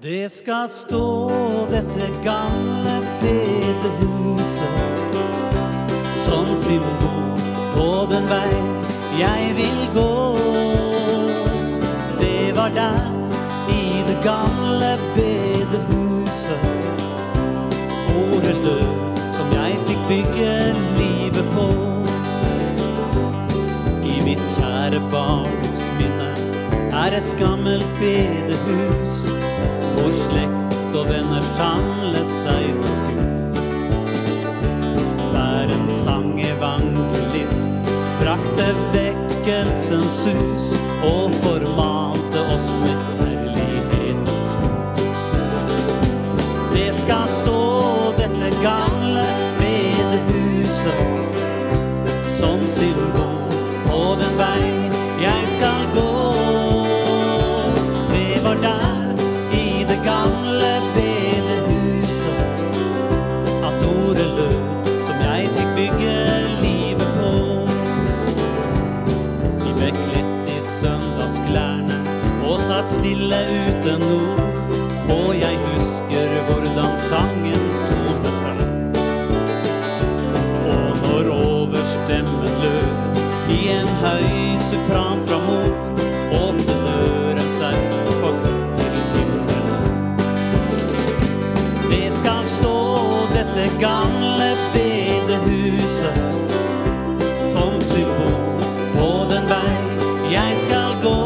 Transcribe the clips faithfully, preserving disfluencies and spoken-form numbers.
Det skal stå dette gamle bedehuset som symbol på den vei jeg vil gå. Det var der i det gamle bedehuset ordet død som jeg fikk bygge livet på. I mitt kjære barndomsminne er et gammelt bedehus hvor slekt og venner samlet seg for Gud. Der en sangevangelist brakte vekkelsens sus og formante oss med kjærlighetens ord. Det skal stå dette gamle bedehuset som symbol på den vei jeg skal gå. Det var der gamle bedehuset at ordet lød som jeg fikk bygge livet på. Vi ble kledd i søndagsklærne og satt stille uten ord, og jeg husker hvordan sangen tonet fram. Og når overstemmen lød i en høy sopran fra mor, åpnet døren seg bort til himmelen. Det skal stå dette gamle bedehuset som symbol på den vei jeg skal gå.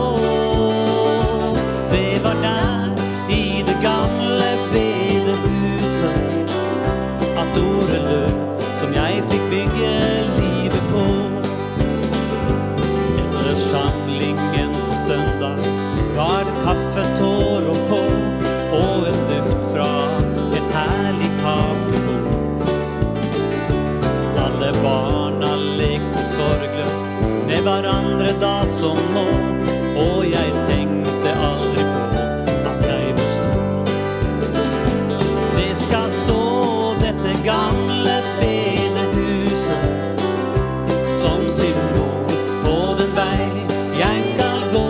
Det var der i det gamle bedehuset at ordet lød som jeg fikk bygge livet på. Etter samlingen på søndag var det kaffe, tår og få og en duft fra herlig kakebord. Alle barna lekte sorgløst med hverandre da som nå, og jeg tenkte aldri på at jeg bestod. Det skal stå dette gamle bedehuset som symbol på den vei jeg skal gå.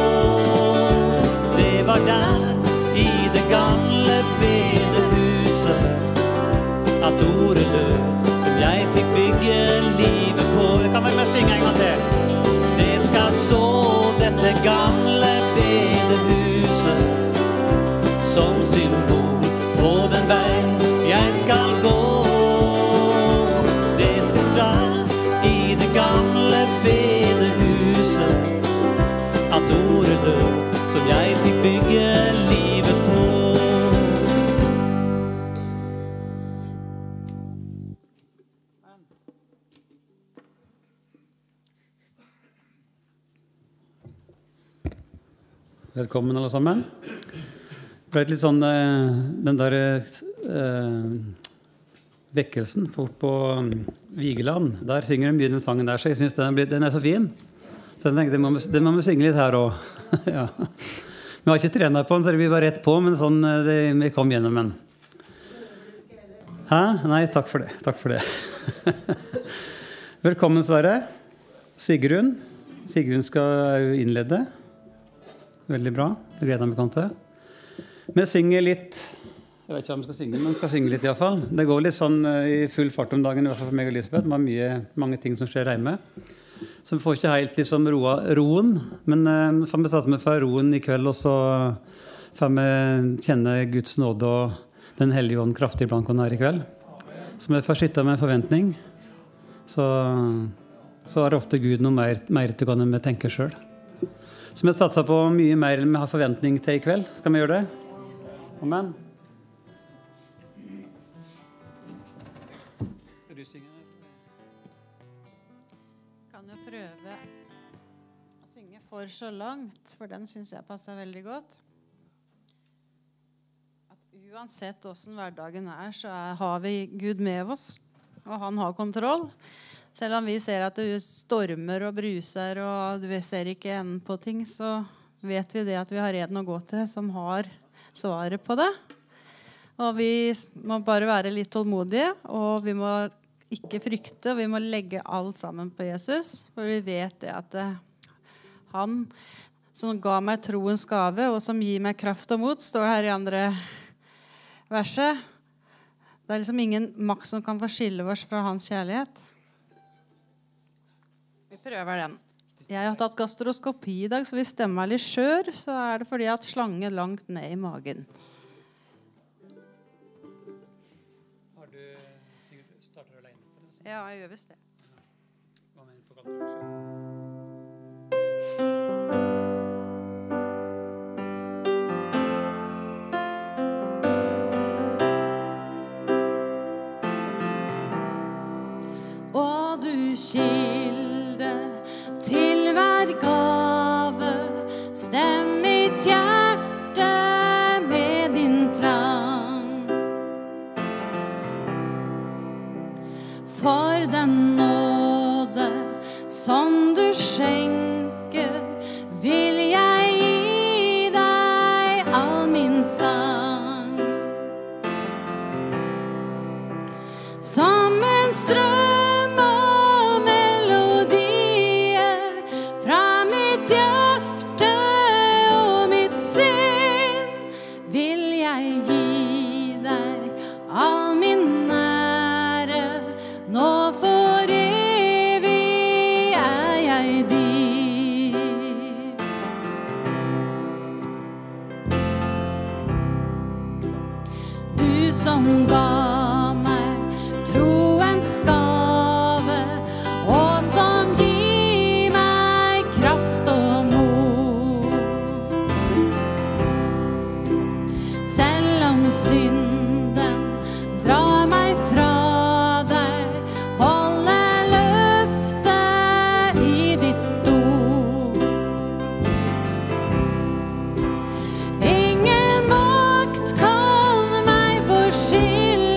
Det var der i det gamle bedehuset at ordet lød som jeg fikk bygge livet på. Det kan være med å synge en gang til. Det skal stå dette gamle bedehuset som symbol på den vei jeg skal gå. Det skal der i det gamle bedehuset at ordet lød som jeg fikk bygge livet på. Velkommen alle sammen. Det ble litt sånn den der eh, vekkelsen bort på Vigeland. Der synger de mye den sangen der, så jeg synes den, den er så fin. Så jeg tenkte, den må, den må vi synge litt her også. Ja. Vi har ikke trenet på den, så det blir bare rett på, men sånn det, vi kom gjennom den. Hæ? Nei, takk for det. Takk for det. Velkommen, Sverre. Sigrun. Sigrun skal jo innlede. Veldig bra. Det gleder jeg meg til. Vi synger litt, jeg vet ikke om vi skal synge, men vi skal synge litt i hvert fall. Det går litt sånn i full fart om dagen, i hvert fall for meg og Elisabeth. Det var mye, mange ting som skjer hjemme. Så vi får ikke helt liksom roa, roen, men uh, får vi satt med for roen i kveld, og så får vi kjenne Guds nåde og den hellige ånd kraftig blant oss her i kveld. Så vi får sitte med en forventning. Så, så er det ofte Gud noe mer, mer til hva vi tenker selv. Så vi satser på mye mer enn vi har forventning til i kveld. Skal vi gjøre det? Amen. Skal du synge? Kan jo prøve å synge For så langt, for den synes jeg passer veldig godt. At uansett hvordan hverdagen er, så er, har vi Gud med oss, og han har kontroll. Selv om vi ser at det stormer og bruser, og vi ser ikke enden på ting, så vet vi det at vi har en å gå til som har svaret på det. Og vi må bare være litt tålmodige, og vi må ikke frykte, vi må legge alt sammen på Jesus, for vi vet det at han som ga meg troens gave, og som gir meg kraft og mot, står her i andre verset. Det er liksom ingen makt som kan forskille oss fra hans kjærlighet. Vi prøver den. Jeg har tatt gastroskopi i dag, så hvis stemmer litt skjør, så er det fordi jeg har hatt slange langt ned i magen. Har du startet alene for det? Ja, jeg gjør visst det. Hva mener du på kanten? Og du kilde til hver gave, stem mitt hjerte med din klang. For den nåde som du skjenker, vil jeg gi deg all min sang. Som en strøm og melodier fra mitt hjerte og mitt sinn, vil jeg gi deg all min ære. Nå for evig er jeg din. Du som ga meg troens gave, og som gir meg kraft og mot. Selv om synden drar meg fra deg, holder løftet i ditt ord. Ingen makt kan meg forskille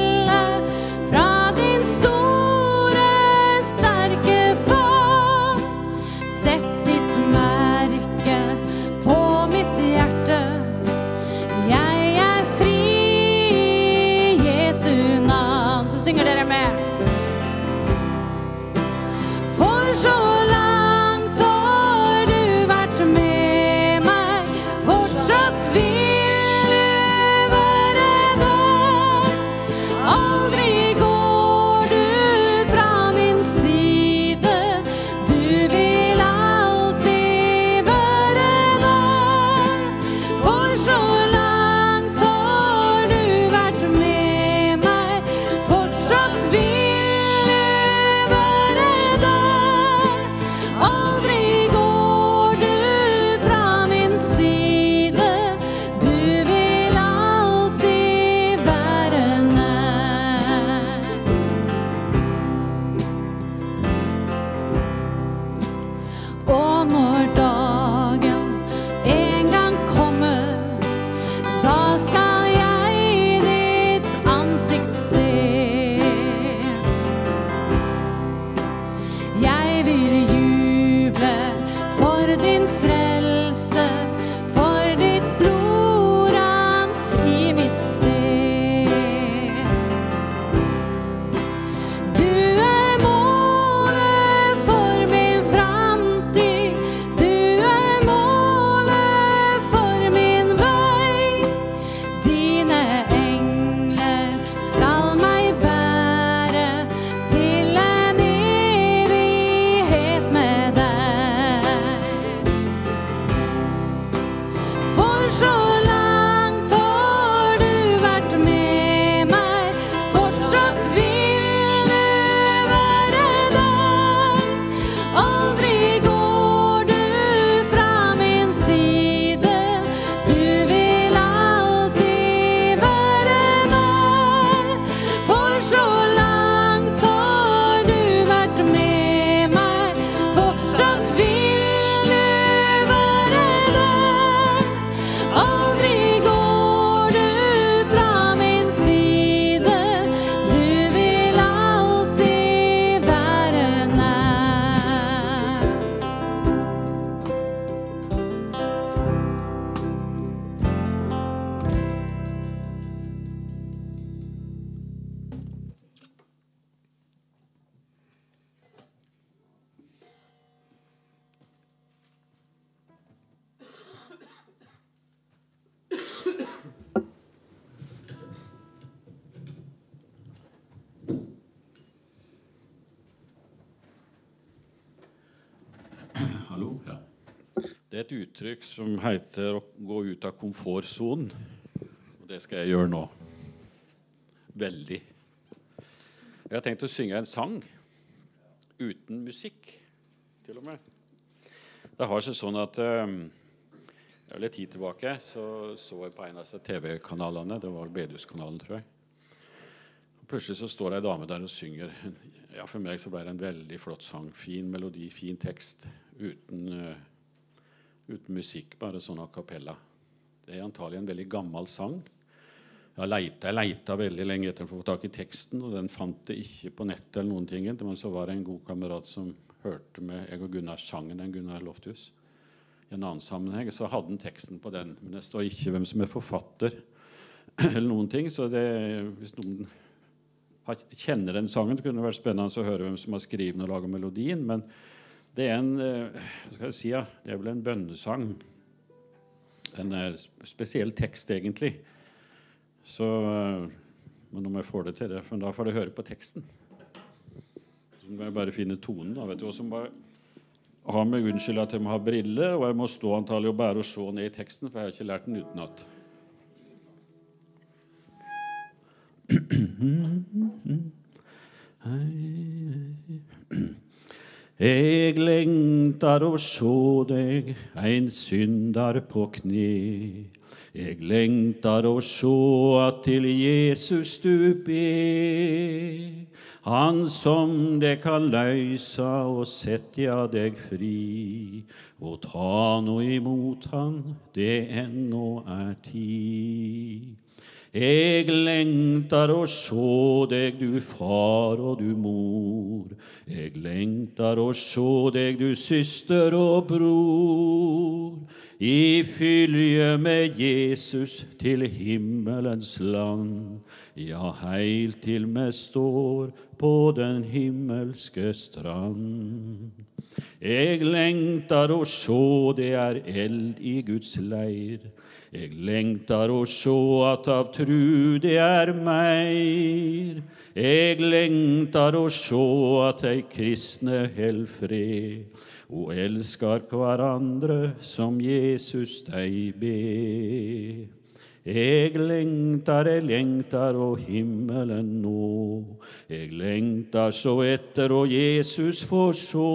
Det er et uttrykk som heter å gå ut av komfortzonen, og det skal jeg gjøre nå. Veldig. Jeg har tenkt å synge en sang uten musikk, til og med. Det har seg sånn at um, litt tid tilbake så, så jeg på en av disse T V-kanalene, det var Bedhuskanalen, tror jeg. Og plutselig så står det en dame der og synger. Ja, for meg så ble det en veldig flott sang, fin melodi, fin tekst, uten, uh, uten musikk, bare sånn a cappella. Det er antagelig en veldig gammel sang. Jeg leita, jeg leita veldig lenge etter å få tak i teksten, og den fant det ikke på nettet eller noen ting, men så var det en god kamerat som hørte med jeg og Gunnar sangen, den Gunnar Lofthus. I en annen sammenheng, så hadde han teksten på den, men det står ikke hvem som er forfatter eller noen ting, så det, hvis noen kjenner den sangen, det kunne vært spennende å høre hvem som har skrivet og laget melodien, men det er en, hva skal jeg si, ja, det er vel en bønnesang. En spesiell tekst, egentlig. Så, men om jeg får det til det, for da får jeg høre på teksten. Så må jeg bare finne tonen, da, vet du, og så bare har meg unnskyld at jeg må ha briller, og jeg må stå antagelig og bare og se ned i teksten, for jeg har ikke lært den utenat. Jeg lengtar å se deg, en syndar på kne. Jeg lengtar å se at til Jesus du ber. Han som det kan løysa og setja deg fri, og ta nå imot han, det ennå er tid. Jeg lengtar å se deg, du far og du mor. Jeg lengtar å se deg, du syster og bror. I fylje med Jesus til himmelens land, ja, heilt til meg står på den himmelske strand. Jeg lengtar å se det er eld i Guds leir. Jeg lengtar å se at av tru det er meir. Jeg lengtar å se at ei kristne held fred, og elskar hverandre som Jesus deg be. Jeg lengtar, jeg lengtar og himmelen nå. Jeg lengtar så etter og Jesus får sjå.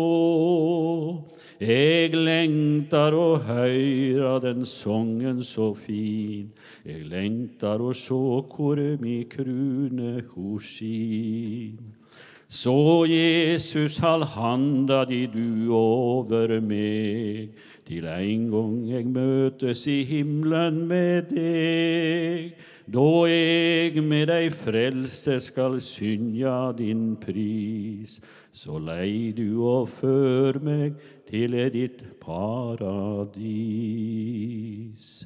Jeg lengtar å høyra den songen så fin. Jeg lengtar å sjå hvor mi krune ho skin. Så Jesus, hald handa di du over meg, til en gang jeg møtes i himmelen med deg. Da jeg med deg frelse skal synja din pris, så lei du og før meg til ditt paradis.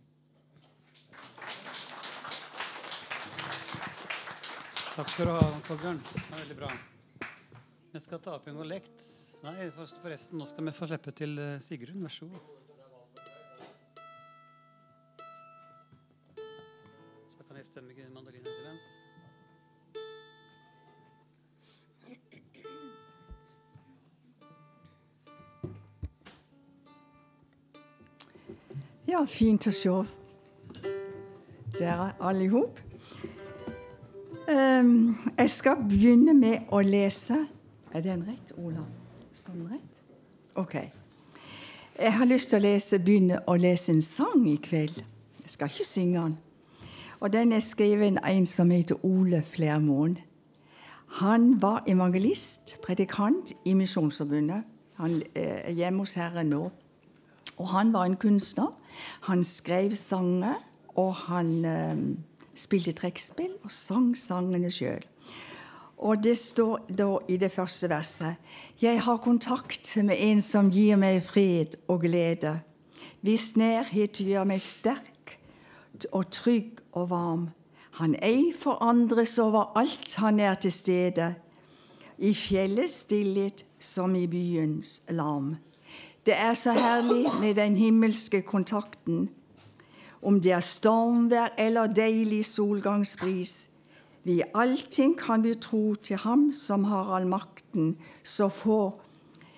Takk skal du ha, Kolbjørn. Det er veldig bra. Jeg skal ta opp en kollekt. Nei, forresten, nå skal vi få slippe til Sigrun. Vær så god. Så kan jeg stemme mandolinen til venstre. Ja, fint å se dere alle ihop. Um, jeg skal begynne med å lese. Er den rett, Olav? Står den rett? Ok. Jeg har lyst til å lese, begynne å lese en sang i kveld. Jeg skal ikke synge den. Og den er skrevet av en som heter Ole Flermoen. Han var evangelist, predikant i Misjonsforbundet. Han er hjemme hos Herren nå. Og han var en kunstner. Han skrev sanger, og han um, spilte trekkspill og sang sangene selv. Og det står da i det første verset: Jeg har kontakt med en som gir meg fred og glede. Hvis nærhet gjør meg sterk og trygg og varm. Han ei forandres overalt han er til stede. I fjellets stillhet som i byens larm. Det er så herlig med den himmelske kontakten. Om det er stormvær eller deilig solgangsbris. Vi allting kan vi tro til ham som har all makten, så får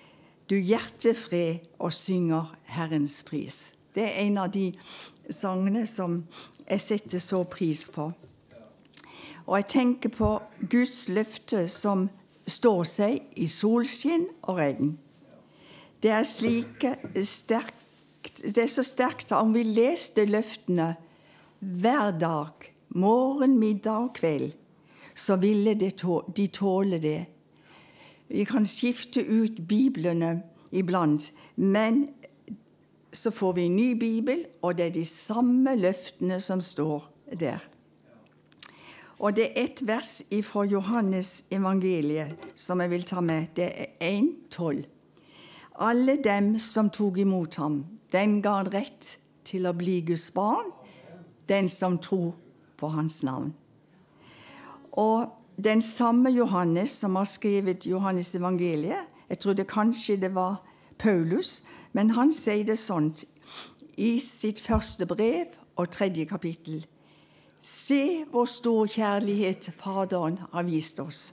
du hjertefred og synger Herrens pris. Det er en av de sangene som jeg setter så pris på. Og jeg tenker på Guds løfte som står seg i solskinn og regn. Det er, slike sterkt, det er så sterkt om vi leste løftene hver dag, morgen, middag og kveld, så ville de tåle det. Vi kan skifte ut biblene iblant, men så får vi en ny bibel, og det er de samme løftene som står der. Og det er et vers fra Johannes evangeliet som jeg vil ta med. Det er en tolv. Alle dem som tog imot ham, den ga han rett til å bli Guds barn, den som tror på hans navn. Og den samme Johannes som har skrevet Johannes evangeliet, jeg trodde kanskje det var Paulus, men han sier det sånt i sitt første brev og tredje kapittel. Se hvor stor kjærlighet Faderen har vist oss.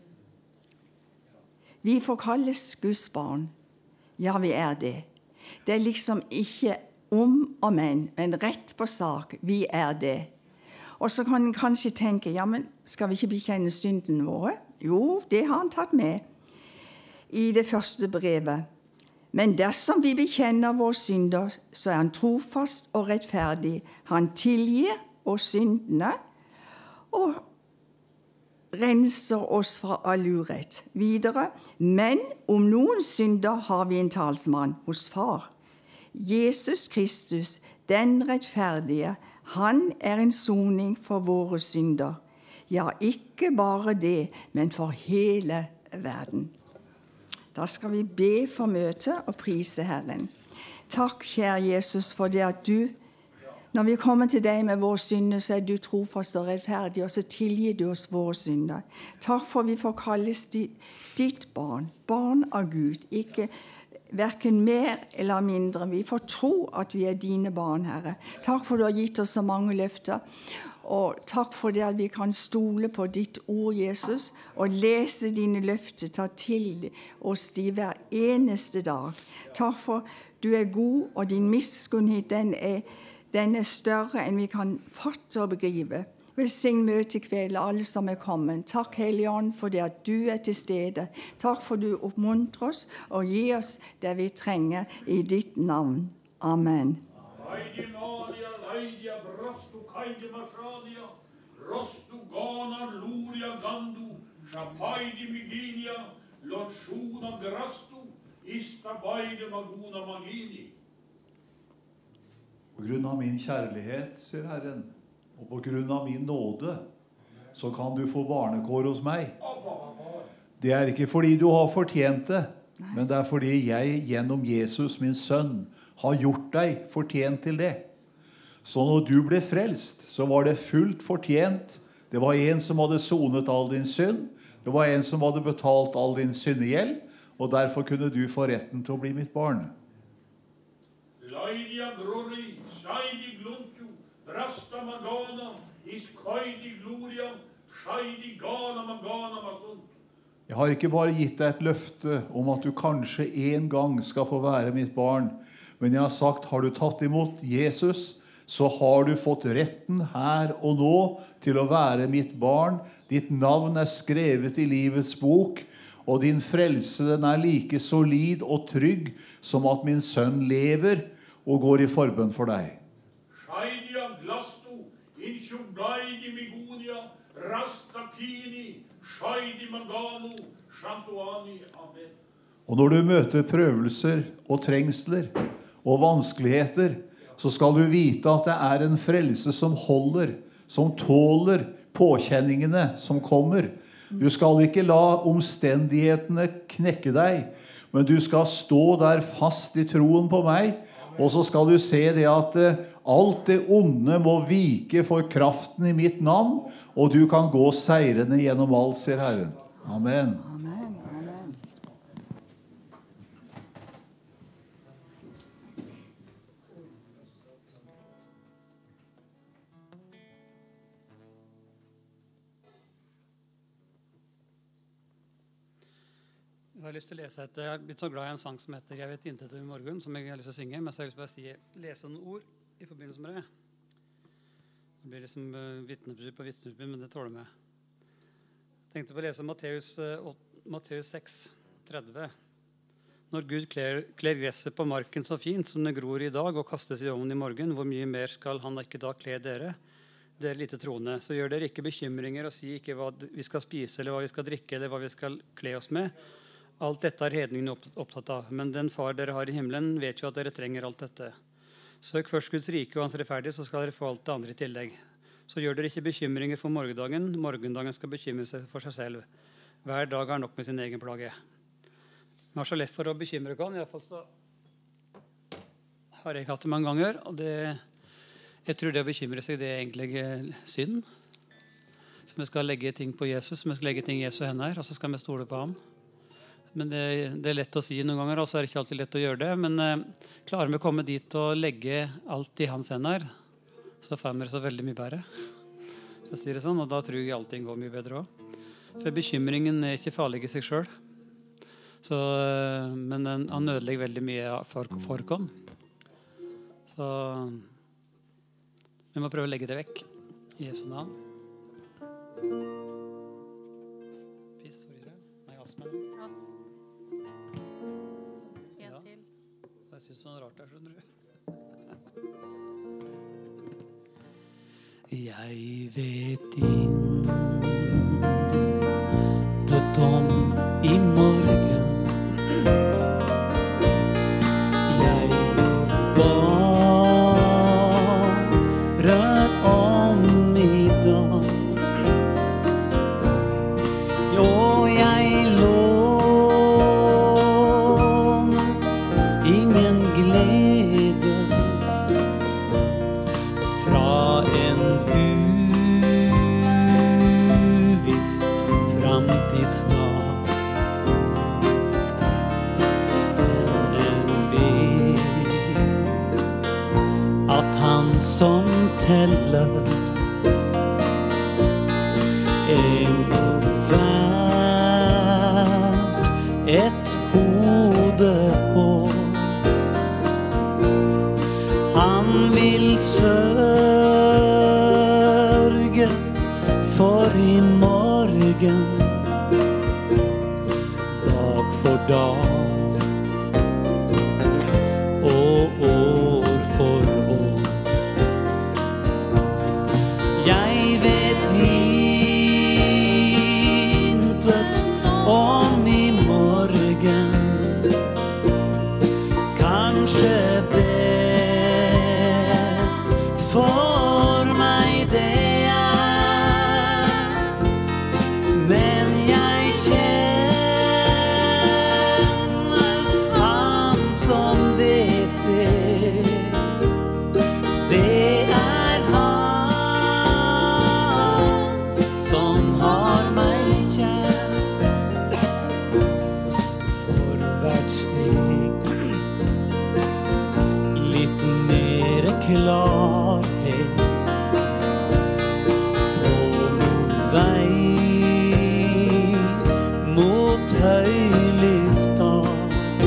Vi får kalles Guds barn. Ja, vi er det. Det er liksom ikke om og men, men rett på sak. Vi er det. Og så kan en kanskje tenke, ja, men skal vi ikke bekjenne syndene våre? Jo, det har han tatt med i det første brevet. Men dersom vi bekjenner våre synder, så er han trofast og rettferdig. Han tilgir oss syndene og renser oss fra all urett. Videre, men om noen synder har vi en talsmann hos far. Jesus Kristus, den rettferdige, han er en soning for våre synder. Ja, ikke bare det, men for hele verden. Da skal vi be for møtet og prise Herren. Takk, kjære Jesus, for det at du, når vi kommer til deg med våre synder, så er du trofast og rettferdig, og så tilgir du oss våre synder. Takk for vi får kalles ditt barn, barn av Gud, ikke hverken mer eller mindre. Vi får tro at vi er dine barn, Herre. Takk for du har gitt oss så mange løfter, og takk for det at vi kan stole på ditt ord, Jesus, og lese dine løfter, ta til oss de hver eneste dag. Takk for du er god, og din miskunnhet, den er, den er større enn vi kan fatte og begripe. Velsign møtet i kveld, alle som er kommet. Takk, Hellige Ånd, for det at du er til stede. Takk for du oppmuntrer oss og gir oss det vi trenger i ditt navn. Amen. Leidi Maria, Leidia, Brostu, Kaidi, Mashadia, Rostu, Gana, Luria, Gandu, Shapaidi, Miginia, Lotshuna, Grastu, Istabaide, Maguna, Magini. På grunn av min kjærlighet, sier Herren, og på grunn av min nåde, så kan du få barnekår hos meg. Det er ikke fordi du har fortjent det, men det er fordi jeg gjennom Jesus, min sønn, har gjort deg fortjent til det. Så når du ble frelst, så var det fullt fortjent. Det var en som hadde sonet all din synd. Det var en som hadde betalt all din syndegjeld, og derfor kunne du få retten til å bli mitt barn. Leidia Grori, Saidi Glunchu, Brasta Magana, Iskaidi Gloria, Saidi Gana Magana Masun. Jeg har ikke bare gitt deg et løfte om at du kanskje en gang skal få være mitt barn, men jeg har sagt, har du tatt imot Jesus, så har du fått retten her og nå til å være mitt barn. Ditt navn er skrevet i livets bok, og din frelse den er like solid og trygg som at min sønn lever og går i forbønn for deg. Shaidia Glastu, Inshublaidi Migunia, Rastakini, Shaidi Maganu, Shantuani, Amen. Og når du møter prøvelser og trengsler og vanskeligheter, så skal du vite at det er en frelse som holder, som tåler påkjenningene som kommer. Du skal ikke la omstendighetene knekke deg, men du skal stå der fast i troen på meg, og så skal du se det at alt det onde må vike for kraften i mitt navn, og du kan gå seirende gjennom alt, sier Herren. Amen. Amen. Amen. Jeg har lyst til å lese et, jeg har blitt så glad i en sang som heter «Jeg vet intet om i morgen», som jeg har lyst til å synge, men så har jeg lyst til å si, lese noen ord i forbindelse med det. Det blir liksom uh, vittnesbyrd på vittnesbyrd, men det tåler meg. Jeg tenkte på å lese Matteus, uh, Matteus seks tretti. Når Gud kler, kler gresset på marken så fint som det gror i dag og kastes i ovnen i morgen, hvor mye mer skal han ikke da kle dere? Dere lite troende. Så gjør dere ikke bekymringer og si ikke hva vi skal spise, eller hva vi skal drikke, eller hva vi skal kle oss med. Alt dette er hedningene opptatt av, men den far dere har i himmelen vet jo at dere trenger alt dette. Søk først Guds rike og hans rettferdighet, så skal dere få alt det andre i tillegg. Så gjør dere ikke bekymringer for morgendagen, morgendagen skal bekymre seg for seg selv. Hver dag har nok med sin egen plage. Man har så lett for å bekymre kan, i hvert fall så har jeg hatt det mange ganger, og det, jeg tror det å bekymre seg, det er egentlig synd. Så vi skal legge ting på Jesus, vi skal legge ting i Jesu hender, og så skal vi stole på han. Men det, det er lett å si noen ganger, og så er det ikke alltid lett å gjøre det. Men eh, klarer vi å komme dit og legge alt i hans hender, så får vi det så veldig mye bedre. Så sier det sånn, og da tror jeg allting går mye bedre også. For bekymringen er ikke farlig i seg selv. Så, eh, men den, han ødelegger veldig mye for, for oss. Så vi må prøve å legge det vekk i Jesu navn. Piss, hvor er det? Nei, astma. Ass. En til. Jeg synes det er noe rart der, skjønner du. Jeg vet intet om i morgen. Jeg vet bare om i dag. Jo, jeg låner ingen glede fra en uviss framtidsdag. Men en vet at han som teller en gang hvert et hodehår. Han vil sørge for i morgen, dag for dag og år for år. Jeg vet intet om i morgen, kanskje best for meg det er, men jeg kjenner han som vet det. Det er han som har meg kjær. For hvert steg litt mer klarhet på min vei mot høylystad,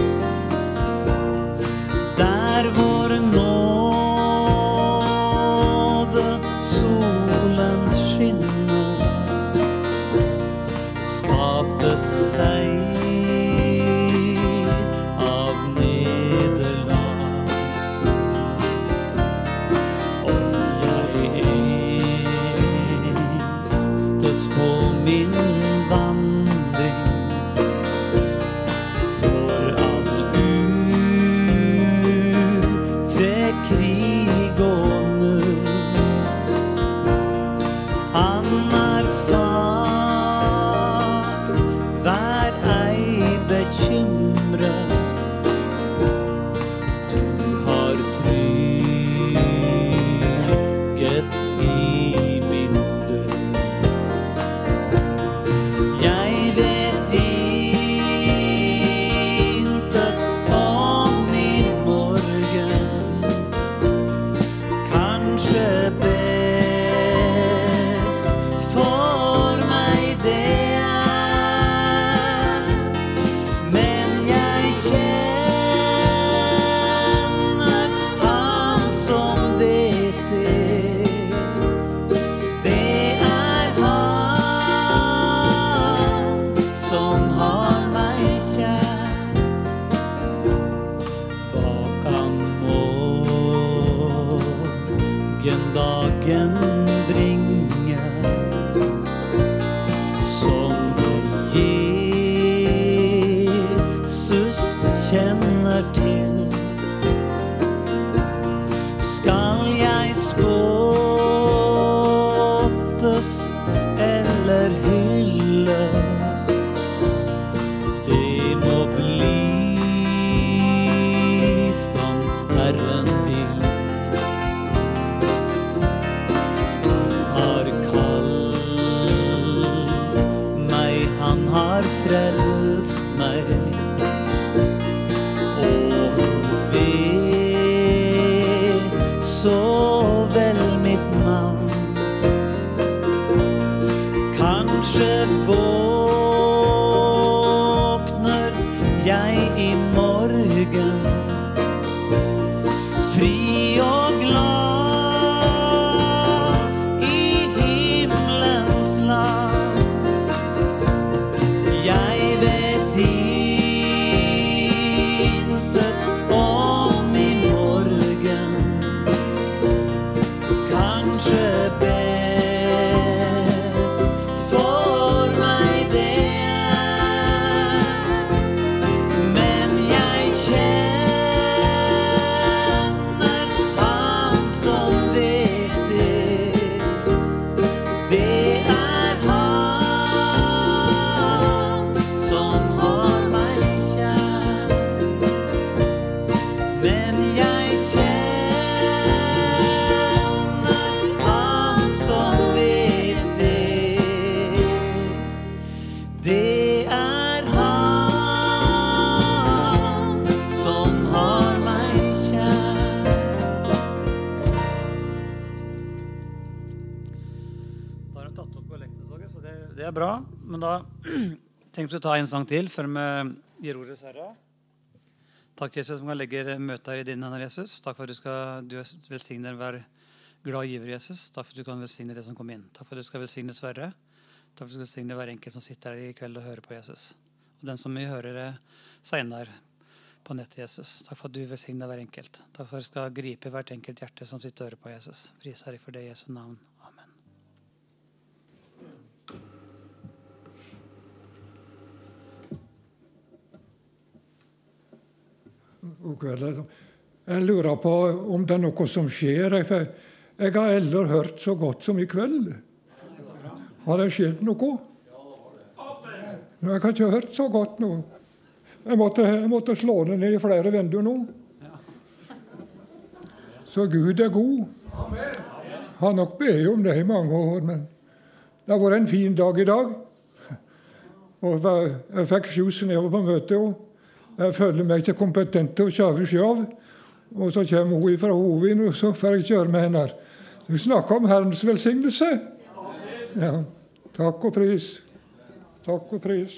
der hvor nåde solen skinner, skapes seg av nederlag. Om jeg engstes på min vandring for all ufred, krig og nød, han har sagt, vær ei bekymret, du har trygghet i min død. bør hylles. Det må bli som Herren vil. Har kalt meg, han har frelst meg. Og vet så vel mitt navn. Kanskje våkner jeg i morgen fri og glad i himmelens land. Jeg vet intet om i morgen. Kanskje best for meg det er. Men jeg kjenner han som vet det. Det er han som har meg kjær. Men jeg kjenner han som vet det. Det er han som har meg kjær. Da har hun tatt opp på elektrotoget, så det, det er bra. Men da tenkte vi å ta en sang til før vi gir ordet til Herre. Takk, Jesus, som kan legge møtet her i dine hender, Jesus. Takk for at du skal du velsigne hver glad giver, Jesus. Takk for at du kan velsigne det som kom inn. Takk for at du skal velsigne Sverre. Takk for at du skal velsigne hver enkelt som sitter her i kveld og hører på Jesus. Og den som vi hører det senere på nettet, Jesus. Takk for at du velsigner hver enkelt. Takk for at du skal gripe hvert enkelt hjerte som sitter og hører på Jesus. Pris Herre for det i Jesu navn. Amen. God kveld. altså. Jeg lurer på om det er noe som skjer. Jeg, for jeg har aldri hørt så godt som i kveld. Har det skjedd noe? Nå, jeg har ikke hørt så godt nå. Jeg måtte, jeg måtte slå det ned i flere vinduer nå. Så Gud er god. Jeg har nok bedt om det i mange år, men det har vært en fin dag i dag. Og jeg fikk sjus nedover på møtet, og jeg føler meg ikke kompetent til å kjøre selv. Og så kommer hun fra Hovin, og så får jeg kjøre med henne her. Du snakker om Herrens velsignelse. Ja, takk og pris. Takk og pris.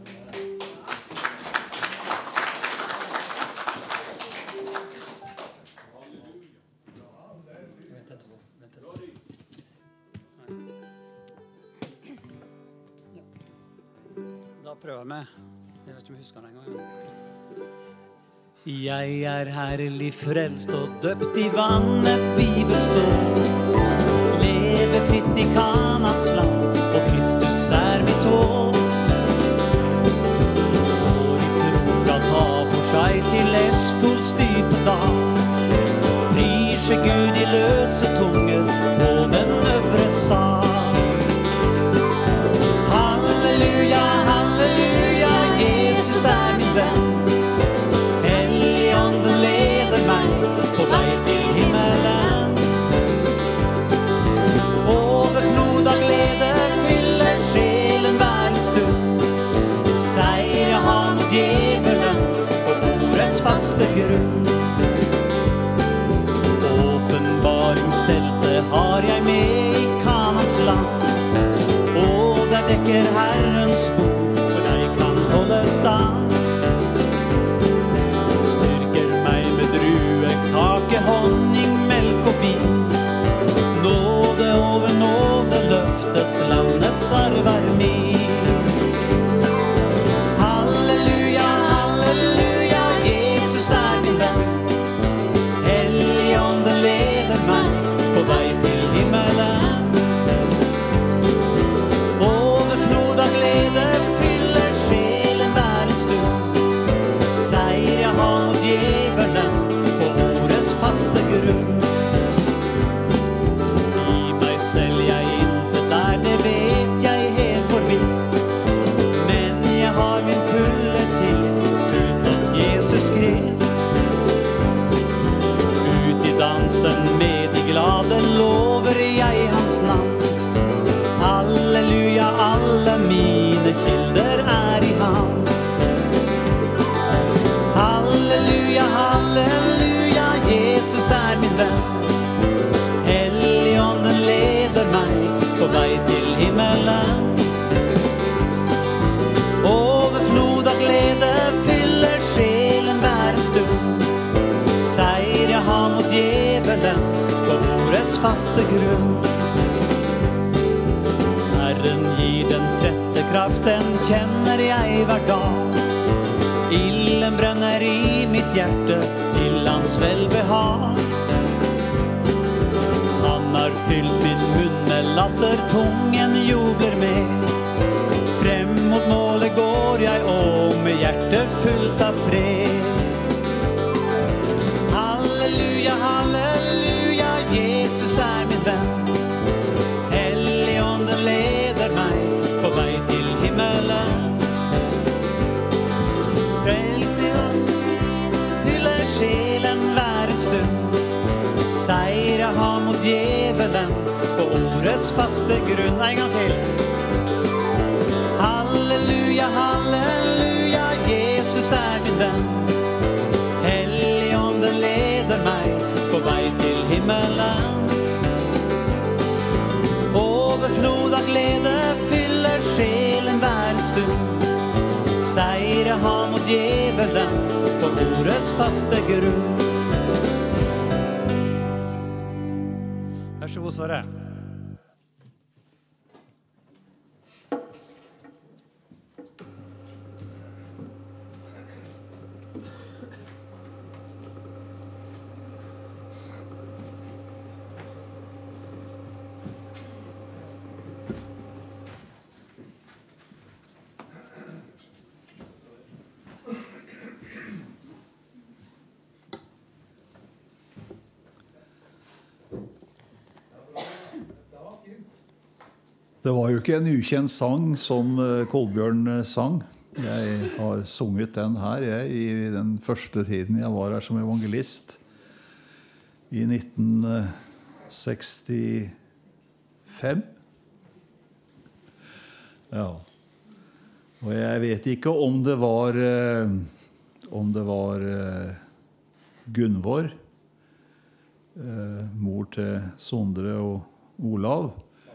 Da prøver jeg med. Jeg vet ikke om jeg husker den en gang. Jeg er herlig frelst og døpt i vannet, Bibel står. Lever fritt i Kanans land, og Kristus er mitt håp. Går i tro fra Taborskei til Eskils dype dal. Priser Gud i løse tunger på den øvre sal. Halleluja, halleluja, Jesus er min venn. På vei til himmelen. Overflod av glede fyller sjelen hver en stund. Seier jeg har mot djevelen på ordets faste grunn. Åpenbaringsteltet har jeg med i Kanans land. Og der dekker Herrens bord, for deg kan holde stand. Kake, honning, melk og vin. Nåde over nåde løftes landets arv er min. Halleluja, halleluja, Jesus er min venn. Helligånden leder meg på vei til himmelen. Overflod av glede kilder er i ham. Halleluja, halleluja, Jesus er min venn. Helligånden leder meg på vei til himmelen. Overflod av glede fyller sjelen hver en stund. Seier jeg har mot djevelen på ordets faste grunn. Herren gir den trette kraften, kjenner jeg hver dag. Ilden brenner i mitt hjerte til hans velbehag. Han har fylt min munn med latter, tungen jubler med. Frem mot målet går jeg, og med hjertet fullt av fred. Halleluja, halleluja, Jesus er min venn. Helligånden leder meg på vei til himmelen. Fyller sjelen hver en stund. Seier jeg har mot djevelen på ordets faste grunn. En gang til. Halleluja, halleluja, Jesus er min venn. Helligånden leder meg på vei til himmelen. Overflod av glede fyller sjelen hver en stund. Seier jeg har mot djevelen på ordets faste grunn. Vær så god, Sverre. Det var jo ikke en ukjent sang som Kolbjørn sang. Jeg har sunget den her jeg, i den første tiden jeg var her som evangelist i nitten sekstifem. Ja. Og jeg vet ikke om det var om det var Gunvor, mor til Sondre og Olav.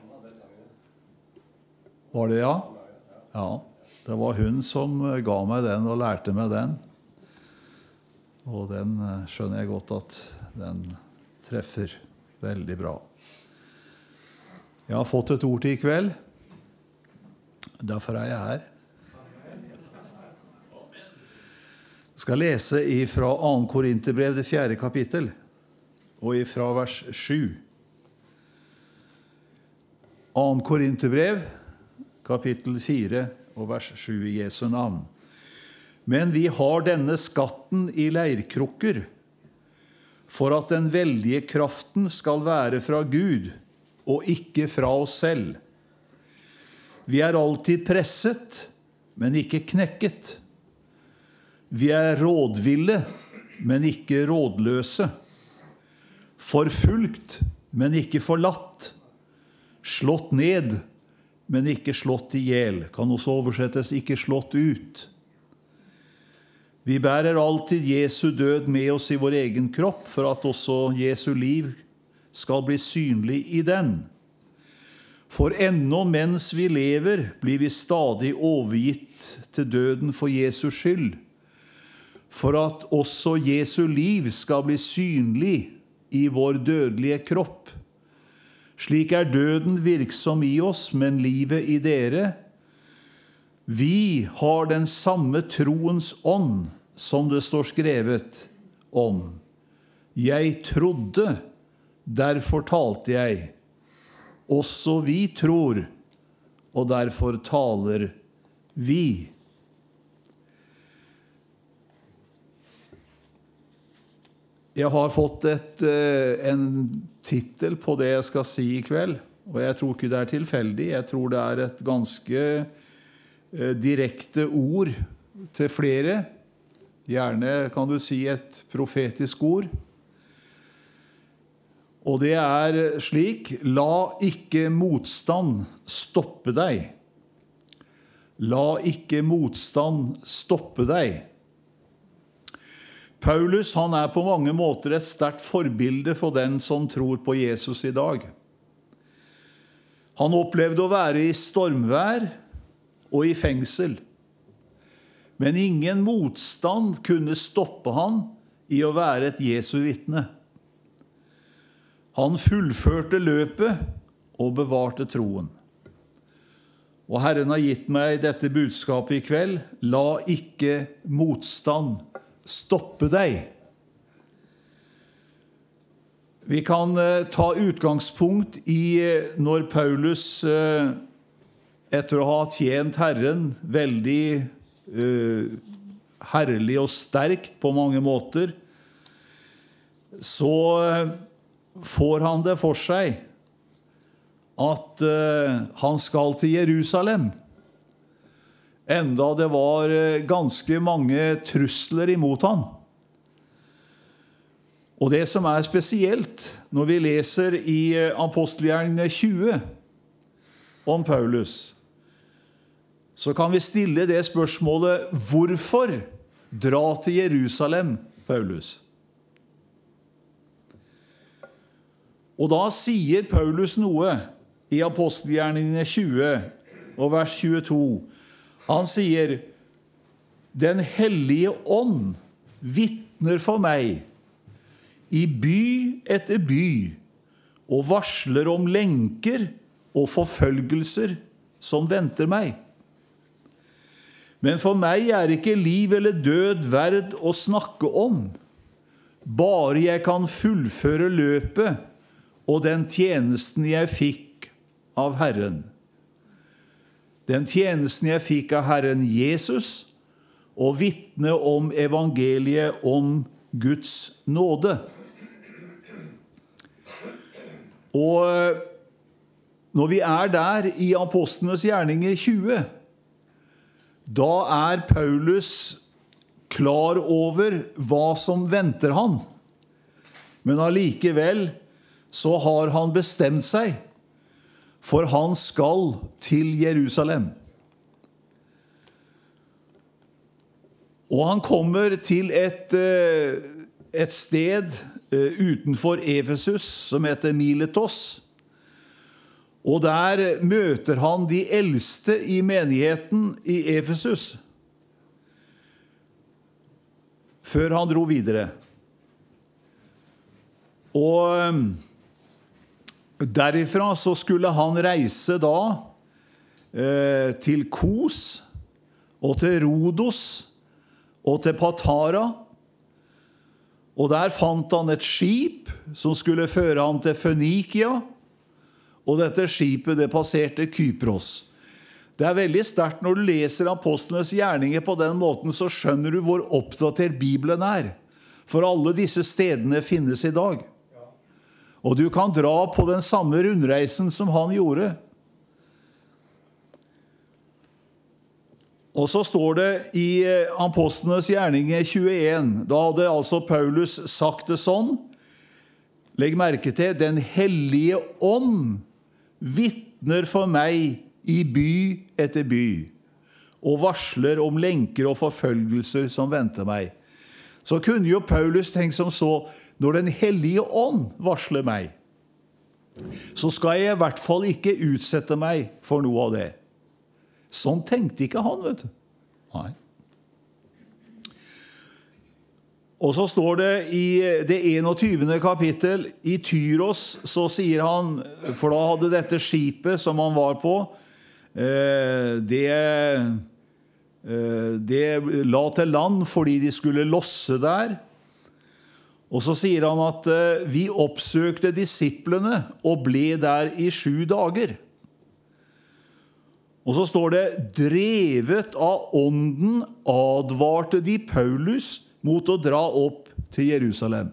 Var det, ja? Ja, det var hun som ga meg den og lærte meg den. Og den skjønner jeg godt at den treffer veldig bra. Jeg har fått et ord til i kveld. Derfor er jeg her. Jeg skal lese fra andre Korinterbrev, det fjerde kapittel, og fra vers sju. andre Korinterbrev, kapittel fire og vers sju i Jesu navn. Men vi har denne skatten i leirkrukker, for at den veldige kraften skal være fra Gud, og ikke fra oss selv. Vi er alltid presset, men ikke knekket. Vi er rådville, men ikke rådløse. Forfulgt, men ikke forlatt. Slått ned, men ikke slått ihjel. Kan også oversettes ikke slått ut. Vi bærer alltid Jesu død med oss i vår egen kropp, for at også Jesu liv skal bli synlig i den. For ennå mens vi lever, blir vi stadig overgitt til døden for Jesus skyld, for at også Jesu liv skal bli synlig i vår dødelige kropp. Slik er døden virksom i oss, men livet i dere. Vi har den samme troens ånd, som det står skrevet om. Jeg trodde, derfor talte jeg. Også vi tror, og derfor taler vi. Jeg har fått et, en titel på det jeg skal si i kveld, og jeg tror ikke det er tilfeldig. Jeg tror det er et ganske direkte ord til flere. Gjerne kan du si et profetisk ord. Og det er slik: la ikke motstand stoppe deg. La ikke motstand stoppe deg. Paulus han er på mange måter et sterkt forbilde for den som tror på Jesus i dag. Han opplevde å være i stormvær og i fengsel. Men ingen motstand kunne stoppe han i å være et Jesu vitne. Han fullførte løpet og bevarte troen. Og Herren har gitt meg dette budskapet i kveld. La ikke motstand stoppe deg. Vi kan eh, ta utgangspunkt i eh, når Paulus, eh, etter å ha tjent Herren veldig eh, herlig og sterkt på mange måter, så eh, får han det for seg at uh, han skal til Jerusalem, enda det var uh, ganske mange trusler imot han. Og det som er spesielt, når vi leser i uh, Apostelgjerningene tjue om Paulus, så kan vi stille det spørsmålet, hvorfor dra til Jerusalem, Paulus? Og da sier Paulus noe i Apostelgjerningene tjue og vers tjueto. Han sier, Den hellige ånd vitner for meg i by etter by og varsler om lenker og forfølgelser som venter meg. Men for meg er ikke liv eller død verd å snakke om, bare jeg kan fullføre løpet og den tjenesten jeg fikk av Herren. Den tjenesten jeg fikk av Herren Jesus, og vitne om evangeliet om Guds nåde. Og når vi er der i Apostlenes gjerninger tjue, da er Paulus klar over hva som venter han. Men allikevel så har han bestemt seg, for han skal til Jerusalem. Og han kommer til et, et sted utenfor Efesus som heter Miletos. Og der møter han de eldste i menigheten i Efesus, før han dro videre. Og derifra så skulle han reise da eh, til Kos og til Rodos og til Patara. Og der fant han et skip som skulle føre han til Fønikia. Og dette skipet det passerte Kypros. Det er veldig sterkt når du leser apostlenes gjerninger på den måten, så skjønner du hvor oppdatert Bibelen er. For alle disse stedene finnes i dag. Og du kan dra på den samme rundreisen som han gjorde. Og så står det i Apostlenes gjerninger tjueen, da hadde altså Paulus sagt det sånn, legg merke til, den hellige ånd vitner for meg i by etter by, og varsler om lenker og forfølgelser som venter meg. Så kunne jo Paulus tenke som så, når den hellige ånd varsler meg, så skal jeg i hvert fall ikke utsette meg for noe av det. Sånn tenkte ikke han, vet du. Nei. Og så står det i det enogtyvende kapittel, i Tyros, så sier han, for da hadde dette skipet som han var på, det, det la til land fordi de skulle losse der. Og så sier han at vi oppsøkte disiplene og ble der i sju dager. Og så står det, drevet av ånden advarte de Paulus mot å dra opp til Jerusalem.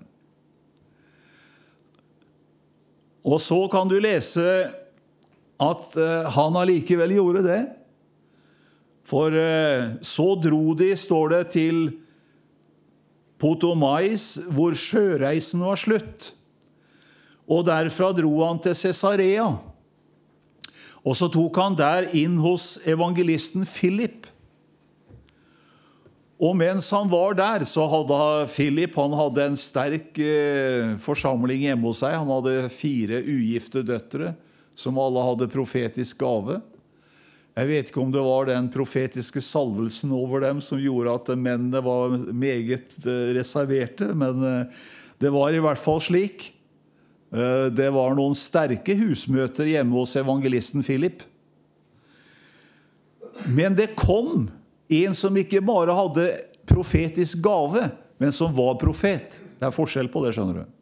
Og så kan du lese at han allikevel gjorde det. For så dro de, står det, til Potomais, hvor sjøreisen var slutt. Og derfra dro han til Cesarea. Og så tok han der inn hos evangelisten Philip. Og mens han var der, så hadde Philip, han hadde en sterk eh, forsamling hjemme hos seg. Han hadde fire ugifte døtre, som alle hadde profetisk gave. Jeg vet ikke om det var den profetiske salvelsen over dem som gjorde at mennene var meget eh, reserverte, men eh, det var i hvert fall slik. Eh, det var noen sterke husmøter hjemme hos evangelisten Philip. Men det kom en som ikke bare hadde profetisk gave, men som var profet. Det er forskjell på det, skjønner du.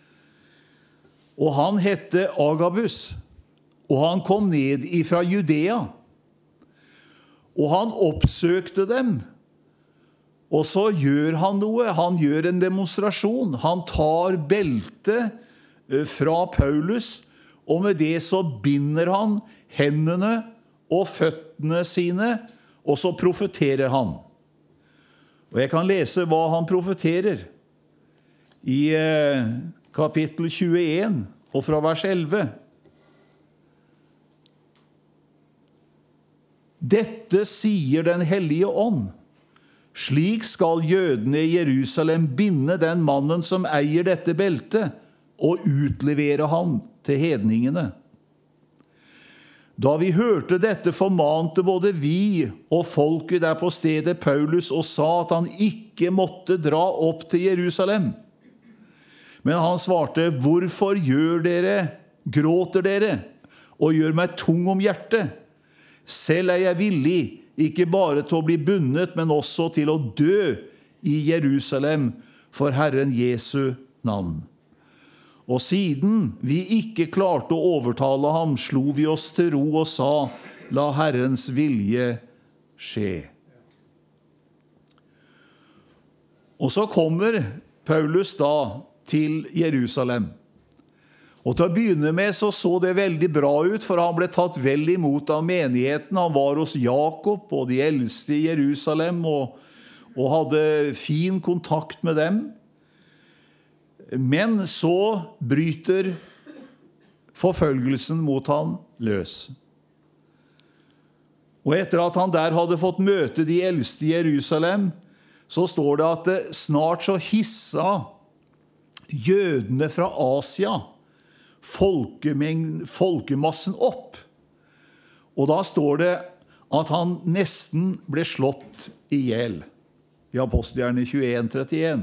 Og han hette Agabus, og han kom ned ifra Judea. Og han oppsøkte dem, og så gjør han noe. Han gjør en demonstrasjon. Han tar beltet fra Paulus, og med det så binder han hendene og føttene sine, og så profeterer han. Og jeg kan lese hva han profeterer i kapittel tjueen og fra vers elleve. Dette sier den hellige ånd. Slik skal jødene i Jerusalem binde den mannen som eier dette beltet, og utlevere ham til hedningene. Da vi hørte dette, formante både vi og folket der på stedet Paulus og sa at han ikke måtte dra opp til Jerusalem. Men han svarte, hvorfor gjør dere, gråter dere, og gjør meg tung om hjertet? Selv er jeg villig, ikke bare til å bli bundet, men også til å dø i Jerusalem for Herren Jesu navn. Og siden vi ikke klarte å overtale ham, slo vi oss til ro og sa, la Herrens vilje skje. Og så kommer Paulus da til Jerusalem. Og til å begynne med så så det veldig bra ut, for han ble tatt vel imot av menigheten. Han var hos Jakob og de eldste i Jerusalem, og, og hadde fin kontakt med dem. Men så bryter forfølgelsen mot han løs. Og etter at han der hadde fått møte de eldste i Jerusalem, så står det at det snart så hissa jødene fra Asia folkemassen opp. Og da står det at han nesten ble slått ihjel i Apostelgjerningene tjueen trettien.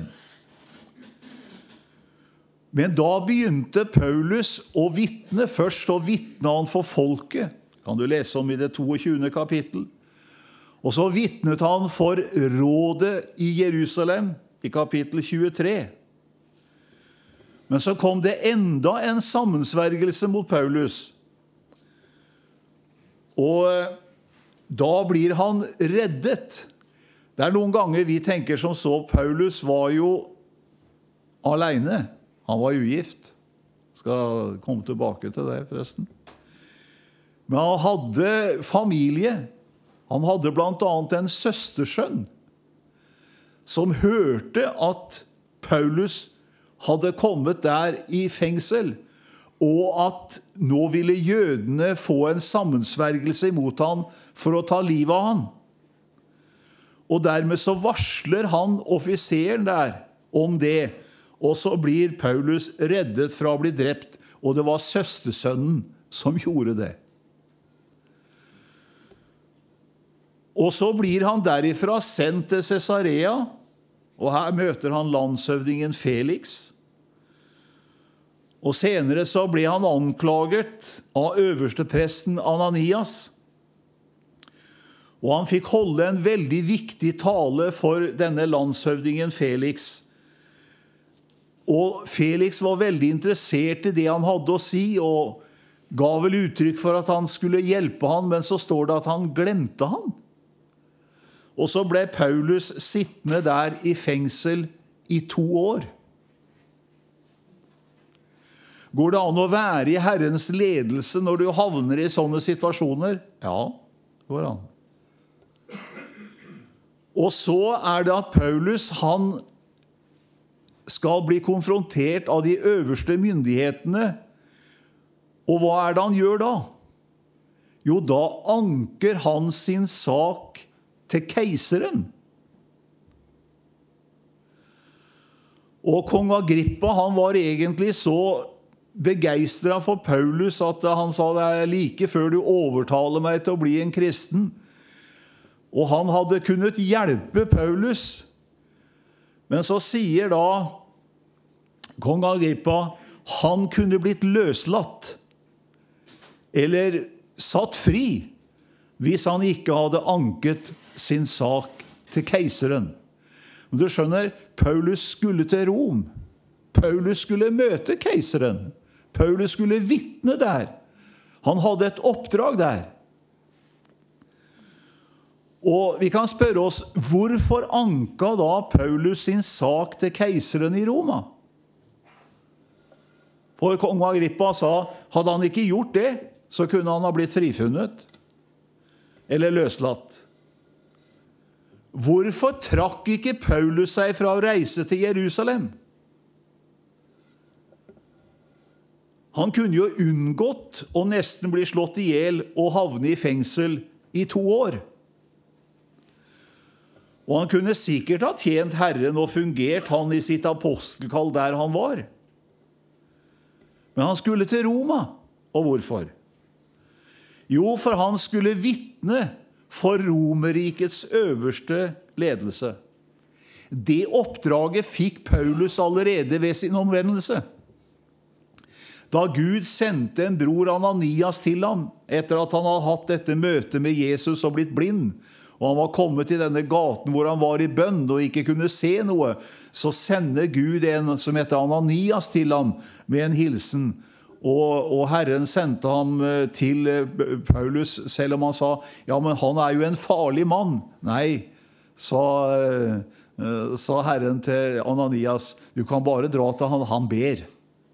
Men da begynte Paulus å vitne. Først så vitnet han for folket. Kan du lese om i det toogtjuende kapittel. Og så vitnet han for rådet i Jerusalem i kapittel tjuetre. Men så kom det enda en sammensvergelse mot Paulus. Og da blir han reddet. Det er noen ganger vi tenker som så, Paulus var jo alene. Han var ugift. Skal komme tilbake til det forresten. Men han hadde familie. Han hadde blant annet en søstersønn som hørte at Paulus hadde kommet der i fengsel, og at nå ville jødene få en sammensvergelse imot han for å ta livet av han. Og dermed så varsler han offiseren der om det, og så blir Paulus reddet fra å bli drept, og det var søstersønnen som gjorde det. Og så blir han derifra sendt til Cesarea, og her møter han landshøvdingen Felix. Og senere så ble han anklaget av øverstepresten Ananias. Og han fikk holde en veldig viktig tale for denne landshøvdingen Felix. Og Felix var veldig interessert i det han hadde å si, og ga vel uttrykk for at han skulle hjelpe han, men så står det at han glemte han. Og så ble Paulus sittende der i fengsel i to år. Går det an å være i Herrens ledelse når du havner i sånne situasjoner? Ja, det går an. Og så er det at Paulus, han skal bli konfrontert av de øverste myndighetene. Og hva er det han gjør da? Jo, da anker han sin sak til keiseren. Og kong Agrippa, han var egentlig så begeistret for Paulus at han sa, det er like før du overtaler meg til å bli en kristen. Og han hadde kunnet hjelpe Paulus. Men så sier da kong Agrippa, han kunne blitt løslatt eller satt fri hvis han ikke hadde anket sin sak til keiseren. Men du skjønner, Paulus skulle til Rom. Paulus skulle møte keiseren. Paulus skulle vitne der. Han hadde et oppdrag der. Og vi kan spørre oss, hvorfor anka da Paulus sin sak til keiseren i Roma? For kong Agrippa sa, hadde han ikke gjort det, så kunne han ha blitt frifunnet eller løslatt. Hvorfor trakk ikke Paulus seg fra å reise til Jerusalem? Han kunne jo unngått å nesten bli slått ihjel og havne i fengsel i to år. Og han kunne sikkert ha tjent Herren og fungert han i sitt apostelkall der han var. Men han skulle til Roma. Og hvorfor? Jo, for han skulle vitne for Romerrikets øverste ledelse. Det oppdraget fikk Paulus allerede ved sin omvendelse. Da Gud sendte en bror Ananias til ham, etter at han hadde hatt dette møtet med Jesus og blitt blind, og han var kommet til denne gaten hvor han var i bønn og ikke kunne se noe, så sender Gud en som heter Ananias til ham med en hilsen. Og, og Herren sendte ham til Paulus, selv om han sa, ja, men han er jo en farlig mann. Nei, sa, sa Herren til Ananias, du kan bare dra til han, han ber.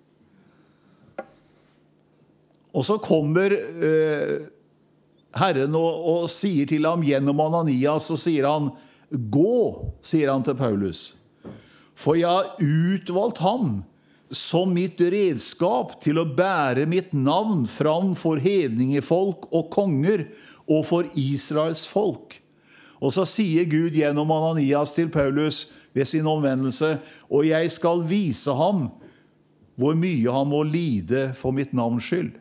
Og så kommer eh, Herren og, og sier til ham gjennom Ananias, og sier han, gå, sier han til Paulus, for jeg har utvalgt ham som mitt redskap til å bære mitt navn fram for hedningefolk og konger og for Israels folk. Og så sier Gud gjennom Ananias til Paulus ved sin omvendelse, og jeg skal vise ham hvor mye han må lide for mitt navns skyld.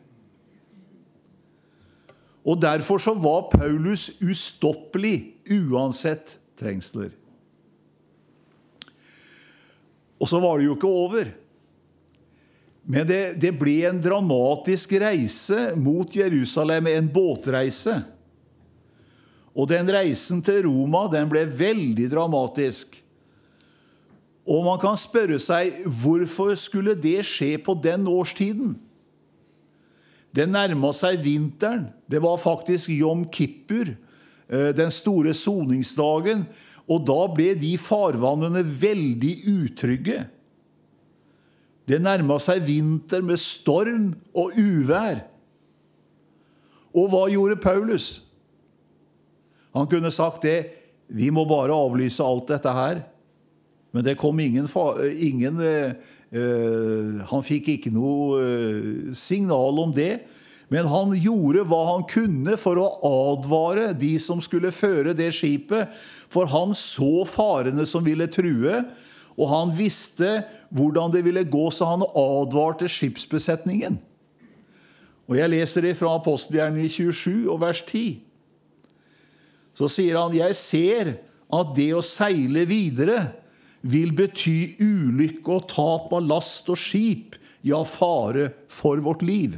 Og derfor så var Paulus ustoppelig uansett trengsler. Og så var det jo ikke over. Men det, det ble en dramatisk reise mot Jerusalem, en båtreise. Og den reisen til Roma, den ble veldig dramatisk. Og man kan spørre seg, hvorfor skulle det skje på den årstiden? Det nærmet seg vinteren. Det var faktisk Yom Kippur, den store soningsdagen, og da ble de farvannene veldig utrygge. Det nærmet seg vinter med storm og uvær. Og hva gjorde Paulus? Han kunne sagt det, vi må bare avlyse alt dette her. Men det kom ingen, ingen uh, han fikk ikke noe uh, signal om det, men han gjorde hva han kunne for å advare de som skulle føre det skipet, for han så farene som ville true, og han visste hvordan det ville gå, så han advarte skipsbesetningen. Og jeg leser det fra Apostelgjerningen tjuesju og vers ti. Så sier han, jeg ser at det å seile videre vil bety ulykke og tap av last og skip, ja, fare for vårt liv.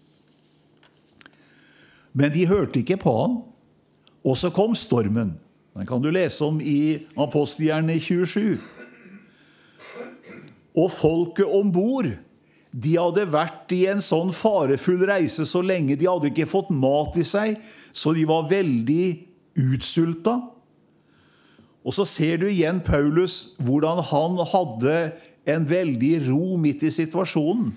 Men de hørte ikke på ham, og så kom stormen. Den kan du lese om i Apostelgjerningen tjuesju. Og folket ombord, de hadde vært i en sånn farefull reise så lenge, de hadde ikke fått mat i seg, så de var veldig utsulta. Og så ser du igjen Paulus, hvordan han hadde en veldig ro midt i situasjonen.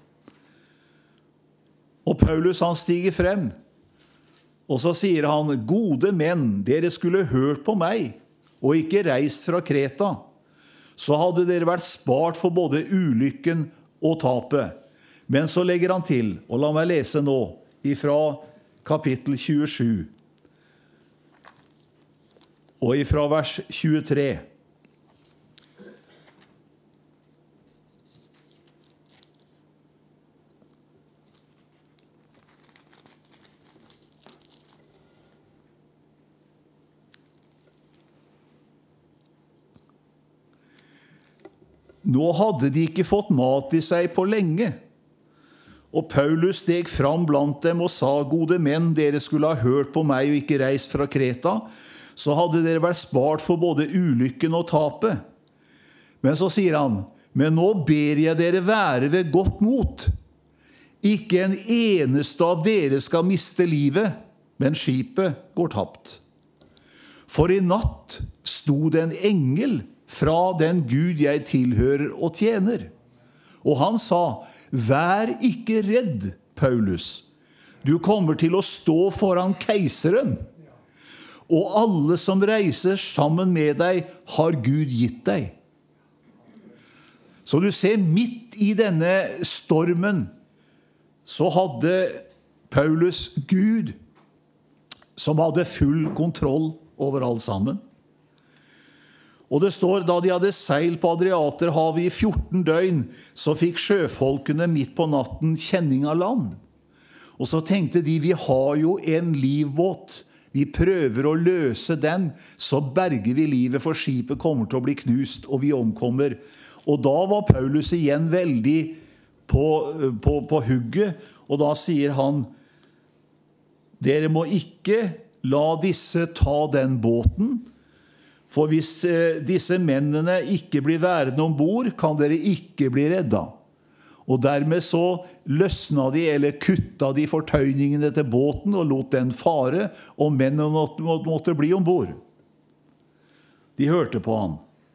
Og Paulus, han stiger frem, og så sier han, gode menn, dere skulle hørt på meg, og ikke reist fra Kreta. Så hadde dere vært spart for både ulykken og tapet. Men så legger han til, og la meg lese nå, ifra kapittel tjuesju, og ifra vers tjuetre. Nå hadde de ikke fått mat i seg på lenge, og Paulus steg fram blant dem og sa, «Gode menn, dere skulle ha hørt på meg og ikke reist fra Kreta, så hadde dere vært spart for både ulykken og tapet.» Men så sier han, «Men nå ber jeg dere være ved godt mot. Ikke en eneste av dere skal miste livet, men skipet går tapt. For i natt sto det en engel fra den Gud jeg tilhører og tjener. Og han sa, «Vær ikke redd, Paulus. Du kommer til å stå foran keiseren. Og alle som reiser sammen med deg, har Gud gitt deg.» Så du ser, midt i denne stormen, så hadde Paulus Gud, som hadde full kontroll over alt sammen. Og det står, da de hadde seilt på Adriaterhavet i fjorten døgn, så fikk sjøfolkene midt på natten kjenning av land. Og så tenkte de, vi har jo en livbåt. Vi prøver å løse den, så berger vi livet, for skipet kommer til å bli knust, og vi omkommer. Og da var Paulus igjen veldig på, på, på hugget, og da sier han, dere må ikke la disse ta den båten, for hvis disse mennene ikke blir værende ombord, kan dere ikke bli redda. Og dermed så løsna de, eller kutta de fortøyningene til båten, og lot den fare, og mennene måtte, måtte bli ombord. De hørte på han.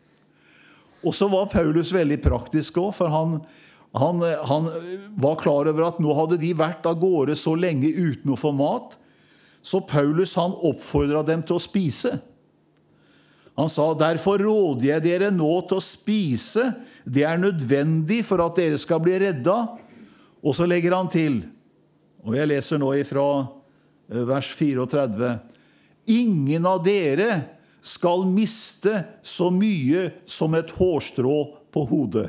Og så var Paulus veldig praktisk også, for han, han, han var klar over at nå hadde de vært av gårde så lenge uten å få mat, så Paulus han oppfordret dem til å spise. Han sa, derfor råder jeg dere nå til å spise. Det er nødvendig for at dere skal bli redda. Og så legger han til, og jeg leser nå ifra vers tretifire. Ingen av dere skal miste så mye som et hårstrå på hodet.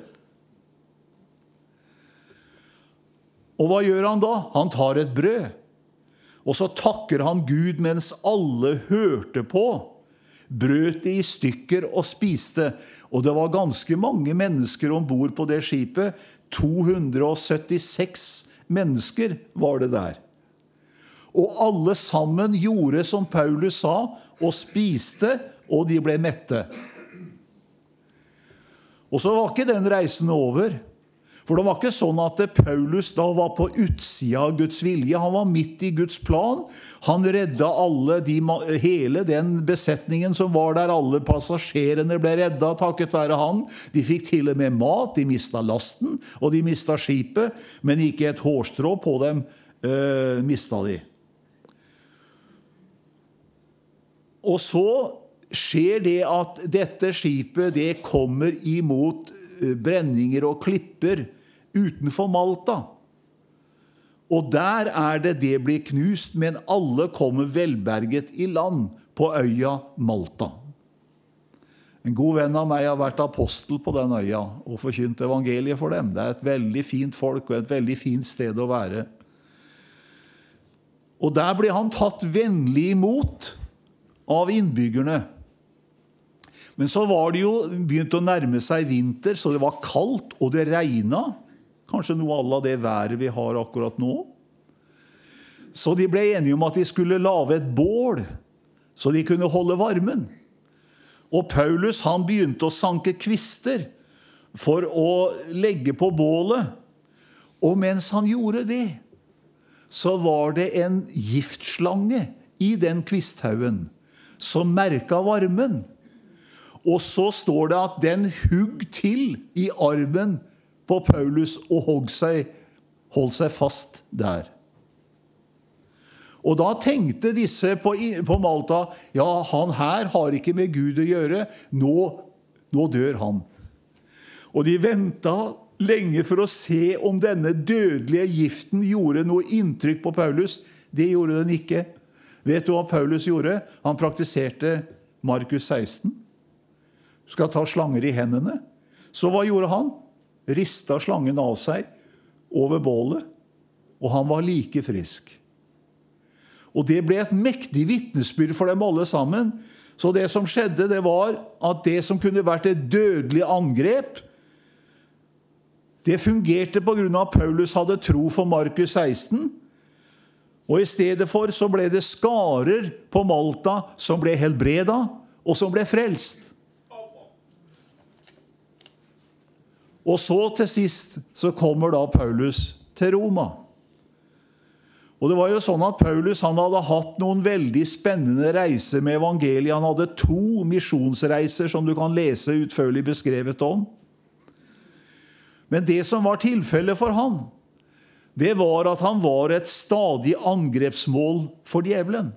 Og hva gjør han da? Han tar et brød. Og så takker han Gud mens alle hørte på. Brøt det i stykker og spiste, og det var ganske mange mennesker ombord på det skipet. to hundre og syttiseks mennesker var det der. Og alle sammen gjorde som Paulus sa, og spiste, og de ble mette. Og så var ikke den reisen over. For det var ikke sånn at Paulus da var på utsida av Guds vilje. Han var midt i Guds plan. Han redda alle, de, hele den besetningen som var der. Alle passasjerene ble redda takket være han. De fikk til og med mat, de mistet lasten, og de mistet skipet, men ikke et hårstrå på dem øh, mistet de. Og så skjer det at dette skipet, det kommer imot brenninger og klipper utenfor Malta. Og der er det det blir knust, men alle kommer velberget i land på øya Malta. En god venn av meg har vært apostel på den øya og forkynt evangeliet for dem. Det er et veldig fint folk og et veldig fint sted å være. Og der ble han tatt vennlig imot av innbyggerne. Men så var det jo begynt å nærme seg vinter, så det var kaldt, og det regnet. Kanskje noe av det været vi har akkurat nå. Så de ble enige om at de skulle lave et bål, så de kunne holde varmen. Og Paulus, han begynte å sanke kvister for å legge på bålet. Og mens han gjorde det, så var det en giftslange i den kvisthaugen som merket varmen. Og så står det at den hugg til i armen på Paulus og holdt seg, holdt seg fast der. Og da tenkte disse på, på Malta, ja, han her har ikke med Gud å gjøre, nå, nå dør han. Og de ventet lenge for å se om denne dødelige giften gjorde noe inntrykk på Paulus, Det gjorde den ikke. Vet du hva Paulus gjorde? Han praktiserte Markus seksten. Du skal ta slanger i hendene. Så hva gjorde han? Ristet slangen av seg over bålet, og han var like frisk. Og det ble et mektig vittnesbyrd for dem alle sammen. Så det som skjedde, det var at det som kunne vært et dødelig angrep, det fungerte på grunn av at Paulus hadde tro for Markus seksten, og i stedet for så ble det skarer på Malta som ble helbreda, og som ble frelst. Og så til sist så kommer da Paulus til Roma. Og det var jo sånn at Paulus han hadde hatt noen veldig spennende reiser med evangeliet. Han hadde to misjonsreiser som du kan lese utførlig beskrevet om. Men det som var tilfellet for han, det var at han var et stadig angrepsmål for djevelen.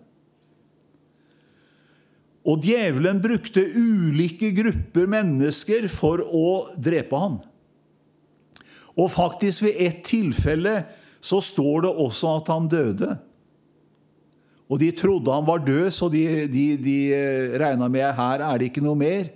Og djevelen brukte ulike grupper mennesker for å drepe han. Og faktisk ved et tilfelle så står det også at han døde. Og de trodde han var død, så de, de, de regnet med her er det ikke noe mer.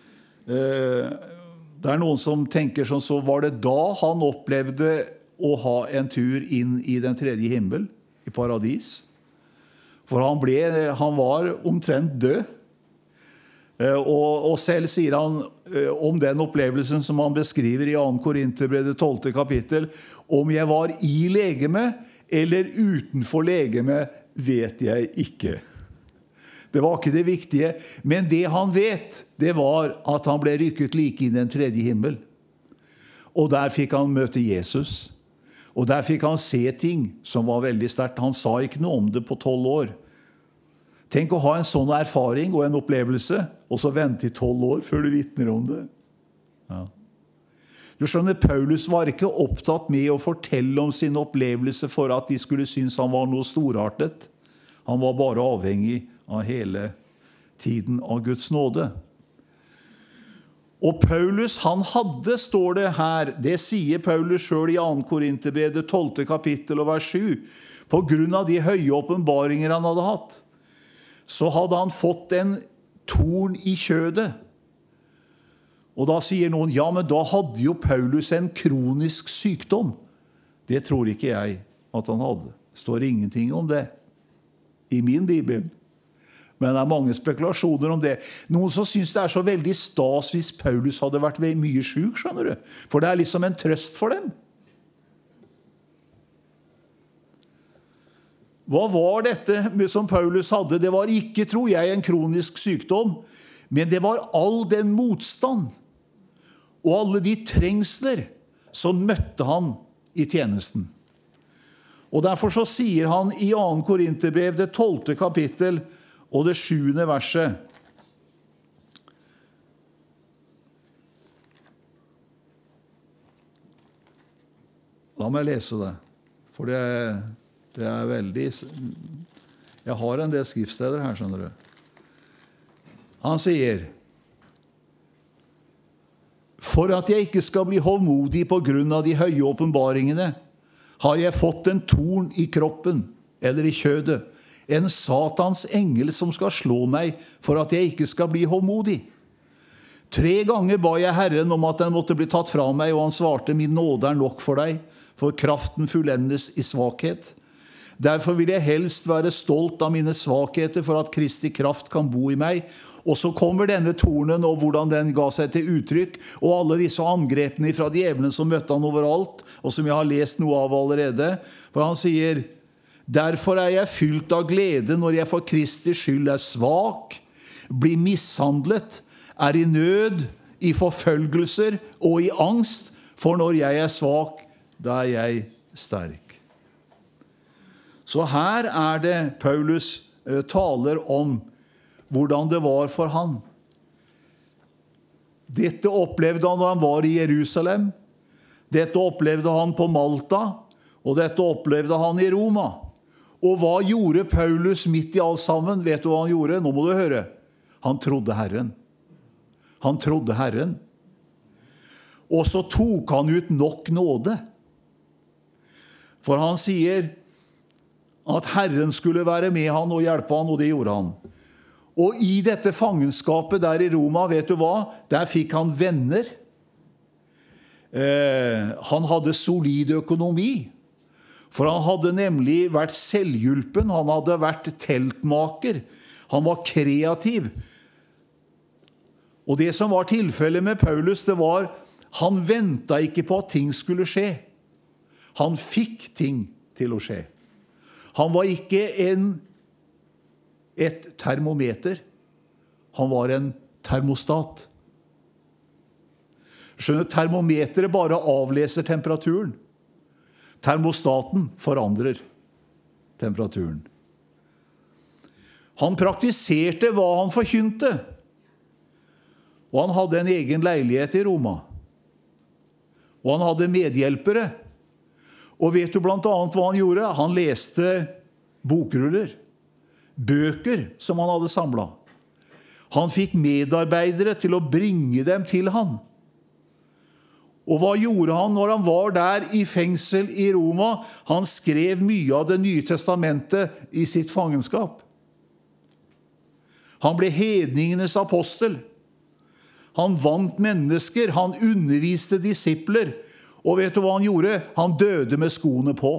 Det er noen som tenker sånn, så var det da han opplevde å ha en tur inn i den tredje himmel, i paradis. For han, ble, han var omtrent død. Og, og selv sier han om den opplevelsen som han beskriver i andre Korinterbrev det tolvte kapittel, om jeg var i legeme eller utenfor legeme, vet jeg ikke. Det var ikke det viktige, men det han vet, det var at han ble rykket like inn i den tredje himmel. Og der fikk han møte Jesus. Og der fikk han se ting som var veldig sterkt. Han sa ikke noe om det på tolv år. Tenk å ha en sånn erfaring og en opplevelse, og så vente i tolv år før du vittner om det. Ja. Du skjønner, Paulus var ikke opptatt med å fortelle om sin opplevelse for at de skulle synes han var noe storartet. Han var bare avhengig av hele tiden av Guds nåde. Og Paulus, han hadde, står det her, det sier Paulus selv i andre Korinterbrev det tolvte kapittel og vers sju, på grunn av de høye åpenbaringer han hadde hatt, så hadde han fått en torn i kjødet. Og da sier noen, ja, men da hadde jo Paulus en kronisk sykdom. Det tror ikke jeg at han hadde. Det står ingenting om det i min bibel. Men det er mange spekulasjoner om det. Noen som synes det er så veldig stas hvis Paulus hadde vært mye syk, skjønner du. For det er liksom en trøst for dem. Hva var dette som Paulus hadde? Det var ikke, tror jeg, en kronisk sykdom, men det var all den motstand og alle de trengsler som møtte han i tjenesten. Og derfor så sier han i andre Korinterbrev det tolvte kapittel og det sjuende verset. La meg lese det, for det er Det er veldig... Jeg har en del skriftsteder her, skjønner du. Han sier, for at jeg ikke skal bli hovmodig på grunn av de høye åpenbaringene, har jeg fått en torn i kroppen, eller i kjødet, en satans engel som skal slå meg for at jeg ikke skal bli hovmodig. Tre ganger ba jeg Herren om at den måtte bli tatt fra meg, og han svarte, min nåde er nok for deg, for kraften fullendes i svakhet. Derfor vil jeg helst være stolt av mine svakheter for at Kristi kraft kan bo i meg. Og så kommer denne tornen og hvordan den ga seg til uttrykk, og alle disse angrepene fra djevelen som møtte han overalt, og som jeg har lest noe av allerede. For han sier, derfor er jeg fylt av glede når jeg for Kristi skyld er svak, blir mishandlet, er i nød, i forfølgelser og i angst, for når jeg er svak, da er jeg sterk. Så her er det Paulus eh, taler om hvordan det var for han. Dette opplevde han da han var i Jerusalem. Dette opplevde han på Malta, og dette opplevde han i Roma. Og hva gjorde Paulus midt i alt sammen? Vet du hva han gjorde? Nå må du høre. Han trodde Herren. Han trodde Herren. Og så tok han ut nok nåde. For han sier at Herren skulle være med han og hjelpe han, og det gjorde han. Og i dette fangenskapet der i Roma, vet du hva? Der fikk han venner. Eh, han hadde solid økonomi. For han hadde nemlig vært selvhjulpen, han hadde vært teltmaker, han var kreativ. Og det som var tilfellet med Paulus, det var, han ventet ikke på at ting skulle skje. Han fikk ting til å skje. Han var ikke en, et termometer, han var en termostat. Skjønner, termometeret bare avleser temperaturen. Termostaten forandrer temperaturen. Han praktiserte hva han forkynte. Og han hadde en egen leilighet i Roma. Og han hadde medhjelpere. Og vet du blant annet hva han gjorde? Han leste bokruller. Bøker som han hadde samlet. Han fikk medarbeidere til å bringe dem til han. Og hva gjorde han når han var der i fengsel i Roma? Han skrev mye av det nye testamentet i sitt fangenskap. Han ble hedningenes apostel. Han vant mennesker, han underviste disipler. Og vet du hva han gjorde? Han døde med skoene på.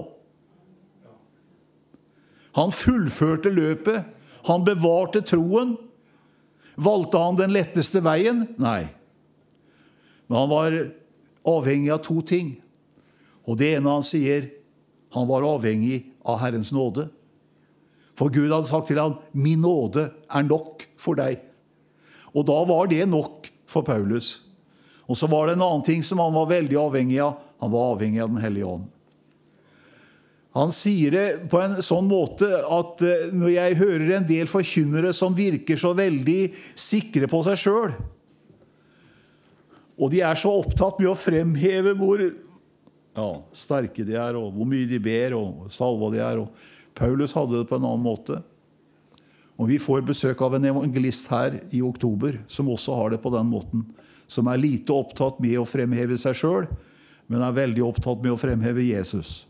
Han fullførte løpet. Han bevarte troen. Valgte han den letteste veien? Nei. Men han var avhengig av to ting. Og det ene han sier, han var avhengig av Herrens nåde. For Gud hadde sagt til ham, min nåde er nok for deg. Og da var det nok for Paulus. Og så var det en annen ting som han var veldig avhengig av. Han var avhengig av den hellige ånd. Han sier det på en sånn måte at når jeg hører en del forkynnere som virker så veldig sikre på seg selv, og de er så opptatt med å fremheve hvor ja, sterke de er, og hvor mye de ber, og salva de er. Og Paulus hadde det på en annen måte. Og vi får besøk av en evangelist her i oktober, som også har det på den måten. Som er lite opptatt med å fremheve seg selv, men er veldig opptatt med å fremheve Jesus.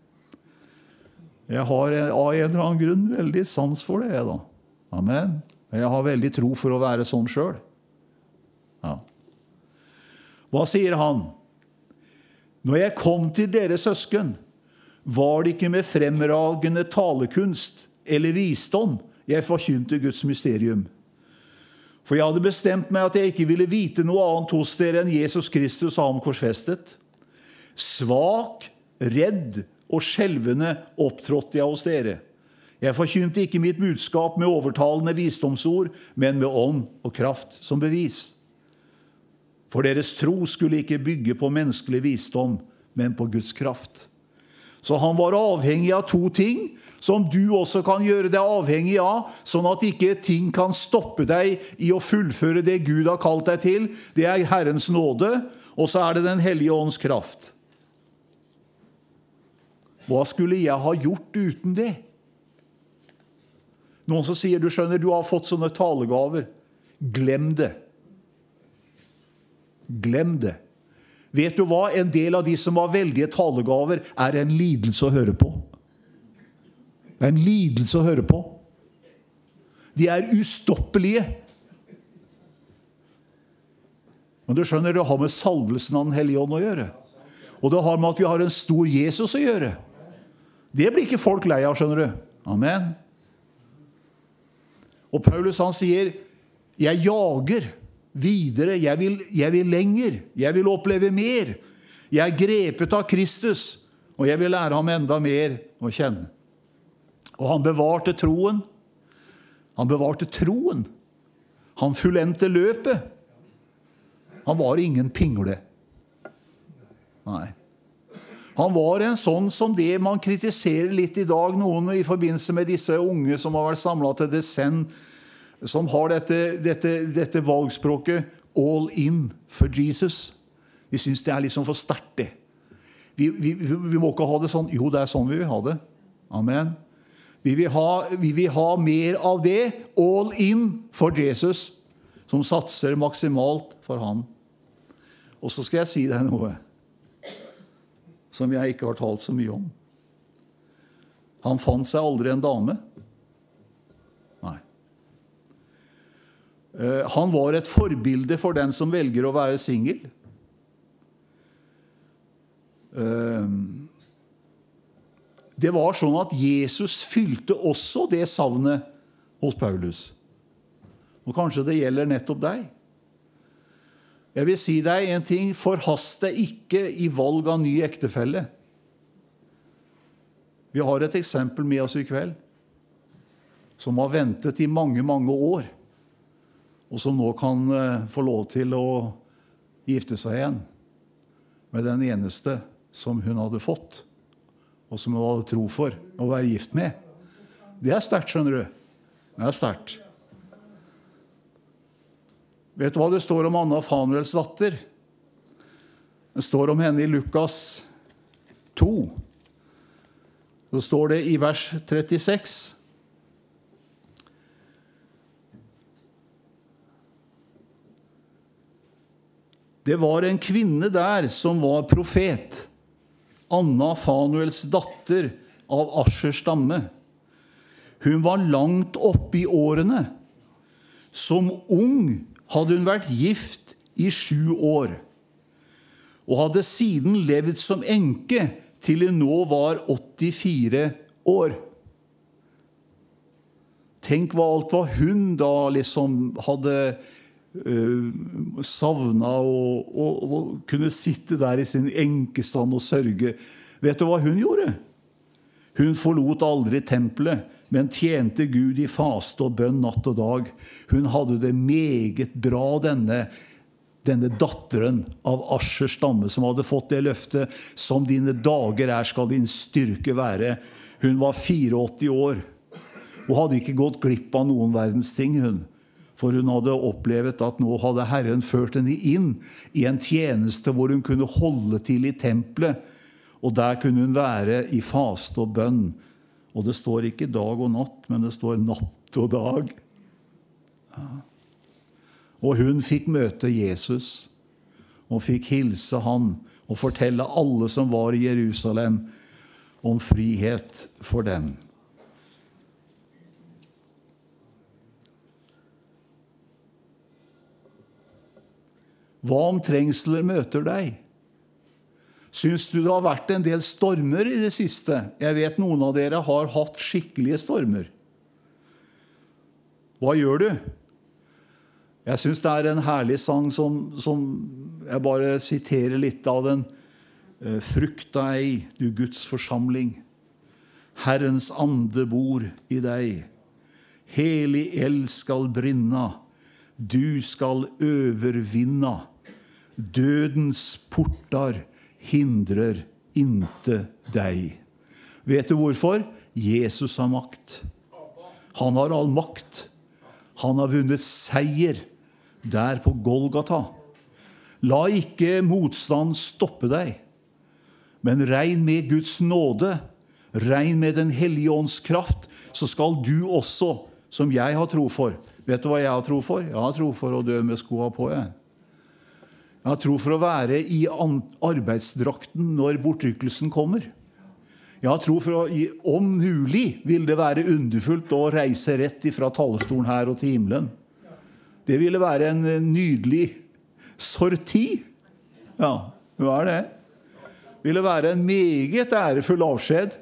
Jeg har av en eller annen grunn veldig sans for det, da. Amen. Jeg har veldig tro for å være sånn selv. Ja. Hva sier han? Når jeg kom til dere søsken, var det ikke med fremragende talekunst eller visdom jeg forkynte Guds mysterium. For jeg hadde bestemt meg at jeg ikke ville vite noe annet hos dere enn Jesus Kristus og ham korsfestet. Svak, redd og skjelvende opptrådte jeg hos dere. Jeg forkynte ikke mitt budskap med overtalende visdomsord, men med ånd og kraft som bevis. For deres tro skulle ikke bygge på menneskelig visdom, men på Guds kraft. Så han var avhengig av to ting, som du også kan gjøre deg avhengig av, sånn at ikke ting kan stoppe deg i å fullføre det Gud har kalt deg til. Det er Herrens nåde, og så er det den hellige ånds kraft. Hva skulle jeg ha gjort uten det? Noen som sier, du skjønner, du har fått sånne talegaver. Glem det. Glem det. Vet du hva? En del av de som har veldige talegaver er en lidelse å høre på. Det er en lidelse å høre på. De er ustoppelige. Men du skjønner, det har med salvelsen av den hellige ånd å gjøre. Og det har med at vi har en stor Jesus å gjøre. Det blir ikke folk lei av, skjønner du. Amen. Og Paulus han sier, jeg jager videre, jeg vil, jeg vil lenger, jeg vil oppleve mer. Jeg er grepet av Kristus, og jeg vil lære ham enda mer å kjenne. Og han bevarte troen. Han bevarte troen. Han fullendte løpet. Han var ingen pingle. Nei. Han var en sånn som det man kritiserer litt i dag, noen i forbindelse med disse unge som har vært samlet til Descend, som har dette, dette, dette valgspråket all in for Jesus. Vi synes det er liksom for sterkt det. Vi, vi, vi må ikke ha det sånn. Jo, det er sånn vi vil ha det. Amen. Vi vil ha, vi vil ha mer av det, all in for Jesus, som satser maksimalt for han. Og så skal jeg si deg noe som jeg ikke har talt så mye om. Han fant seg aldri en dame. Nei. Han var et forbilde for den som velger å være singel. Det var sånn at Jesus fylte også det savnet hos Paulus. Og kanskje det gjelder nettopp deg. Jeg vil si deg en ting, forhast deg ikke i valg av ny ektefelle. Vi har et eksempel med oss i kveld, som har ventet i mange, mange år, og som nå kan få lov til å gifte seg igjen med den eneste som hun hadde fått, og som hun hadde tro for å være gift med. Det er sterkt, skjønner du. Det er sterkt. Vet du hva det står om Anna Fanuels datter? Det står om henne i Lukas to. Så står det i vers trettiseks. Det var en kvinne der som var profet, Anna Fanuels datter av Aschers stamme. Hun var langt oppe i årene. Som ung hadde hun vært gift i sju år, og hadde siden levd som enke til hun nå var åttifire år. Tenk hva alt hva hun da liksom hadde uh, savnet og, og, og kunne sitte der i sin enkestand og sørge. Vet du hva hun gjorde? Hun forlot aldri tempelet, men tjente Gud i faste og bønn natt og dag. Hun hadde det meget bra, denne, denne datteren av Aschers stamme, som hadde fått det løftet, som dine dager er skal din styrke være. Hun var åttifire år, og hadde ikke gått glipp av noen verdens ting, hun. For hun hadde opplevd at nå hadde Herren ført henne inn i en tjeneste hvor hun kunne holde til i tempelet, og der kunne hun være i faste og bønn. Og det står ikke dag og natt, men det står natt og dag. Ja. Og hun fikk møte Jesus, og fikk hilse han, og fortelle alle som var i Jerusalem, om frihet for dem. Hva om trengsler møter deg? Syns du det har vært en del stormer i det siste? Jeg vet noen av dere har hatt skikkelige stormer. Hva gjør du? Jeg synes det er en herlig sang som, som jeg bare siterer litt av den. Frukt deg, du Guds forsamling. Herrens ande bor i deg. Helig eld skal brinna. Du skal overvinna. Dødens portar hindrer inte deg. Vet du hvorfor? Jesus har makt. Han har all makt. Han har vunnet seier der på Golgata. La ikke motstand stoppe deg, men regn med Guds nåde, regn med den hellige ånds kraft, så skal du også, som jeg har tro for. Vet du hva jeg har tro for? Jeg har tro for å dø med skoa på, jeg. Jeg har tro for å være i arbeidsdrakten når bortrykkelsen kommer. Jeg har tro for å, om mulig, vil det være underfullt å reise rett fra talerstolen her og til himmelen. Det ville være en nydelig sorti. Ja, hva er det? Det ville være en meget ærefull avskjed.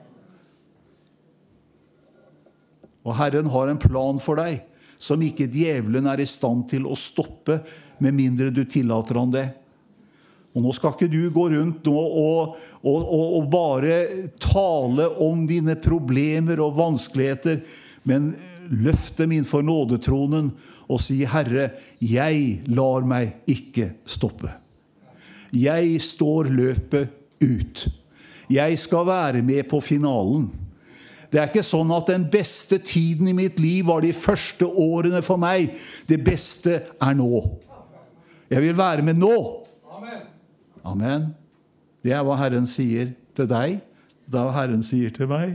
Og Herren har en plan for deg, som ikke djevelen er i stand til å stoppe, med mindre du tillater han det. Og nå skal ikke du gå rundt nå og, og, og, og bare tale om dine problemer og vanskeligheter, men løft dem innenfor nådetronen og si, Herre, jeg lar meg ikke stoppe. Jeg står løpet ut. Jeg skal være med på finalen. Det er ikke sånn at den beste tiden i mitt liv var de første årene for meg. Det beste er nå. Jeg vil være med nå. Amen. Amen. Det er hva Herren sier til deg. Det er hva Herren sier til meg.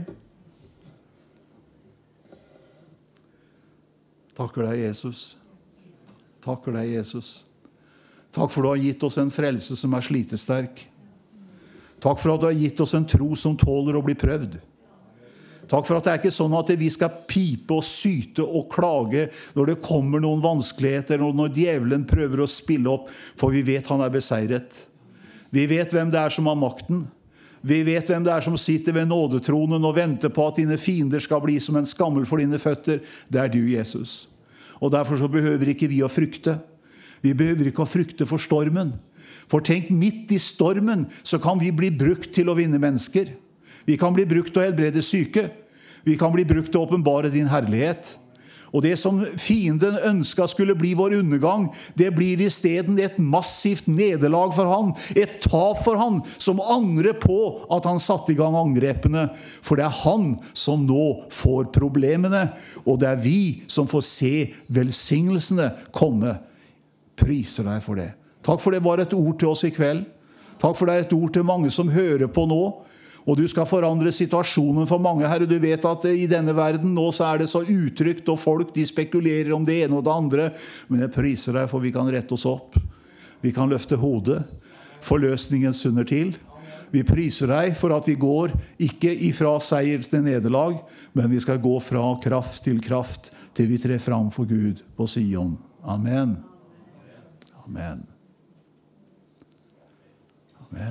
Takker deg, Jesus. Takker deg, Jesus. Takk for du har gitt oss en frelse som er slitesterk. Takk for at du har gitt oss en tro som tåler å bli prøvd. Takk for at det er ikke sånn at vi skal pipe og syte og klage når det kommer noen vanskeligheter, og når djevelen prøver å spille opp, for vi vet han er beseiret. Vi vet hvem det er som har makten. Vi vet hvem det er som sitter ved nådetronen og venter på at dine fiender skal bli som en skammel for dine føtter. Det er du, Jesus. Og derfor så behøver ikke vi å frykte. Vi behøver ikke å frykte for stormen. For tenk, midt i stormen så kan vi bli brukt til å vinne mennesker. Vi kan bli brukt til å helbrede syke. Vi kan bli brukt til å åpenbare din herlighet. Og det som fienden ønsket skulle bli vår undergang, det blir i stedet et massivt nederlag for han. Et tap for han, som angrer på at han satte i gang angrepene. For det er han som nå får problemene, og det er vi som får se velsignelsene komme. Priser deg for det. Takk for det var et ord til oss i kveld. Takk for det er et ord til mange som hører på nå. Og du skal forandre situasjonen for mange, Herre. Du vet at i denne verden nå så er det så utrygt, og folk de spekulerer om det ene og det andre. Men jeg priser deg for vi kan rette oss opp. Vi kan løfte hodet. Forløsningen sunner til. Vi priser deg for at vi går ikke ifra seier til nederlag, men vi skal gå fra kraft til kraft til vi trer fram for Gud på Sion. Amen. Amen. Amen.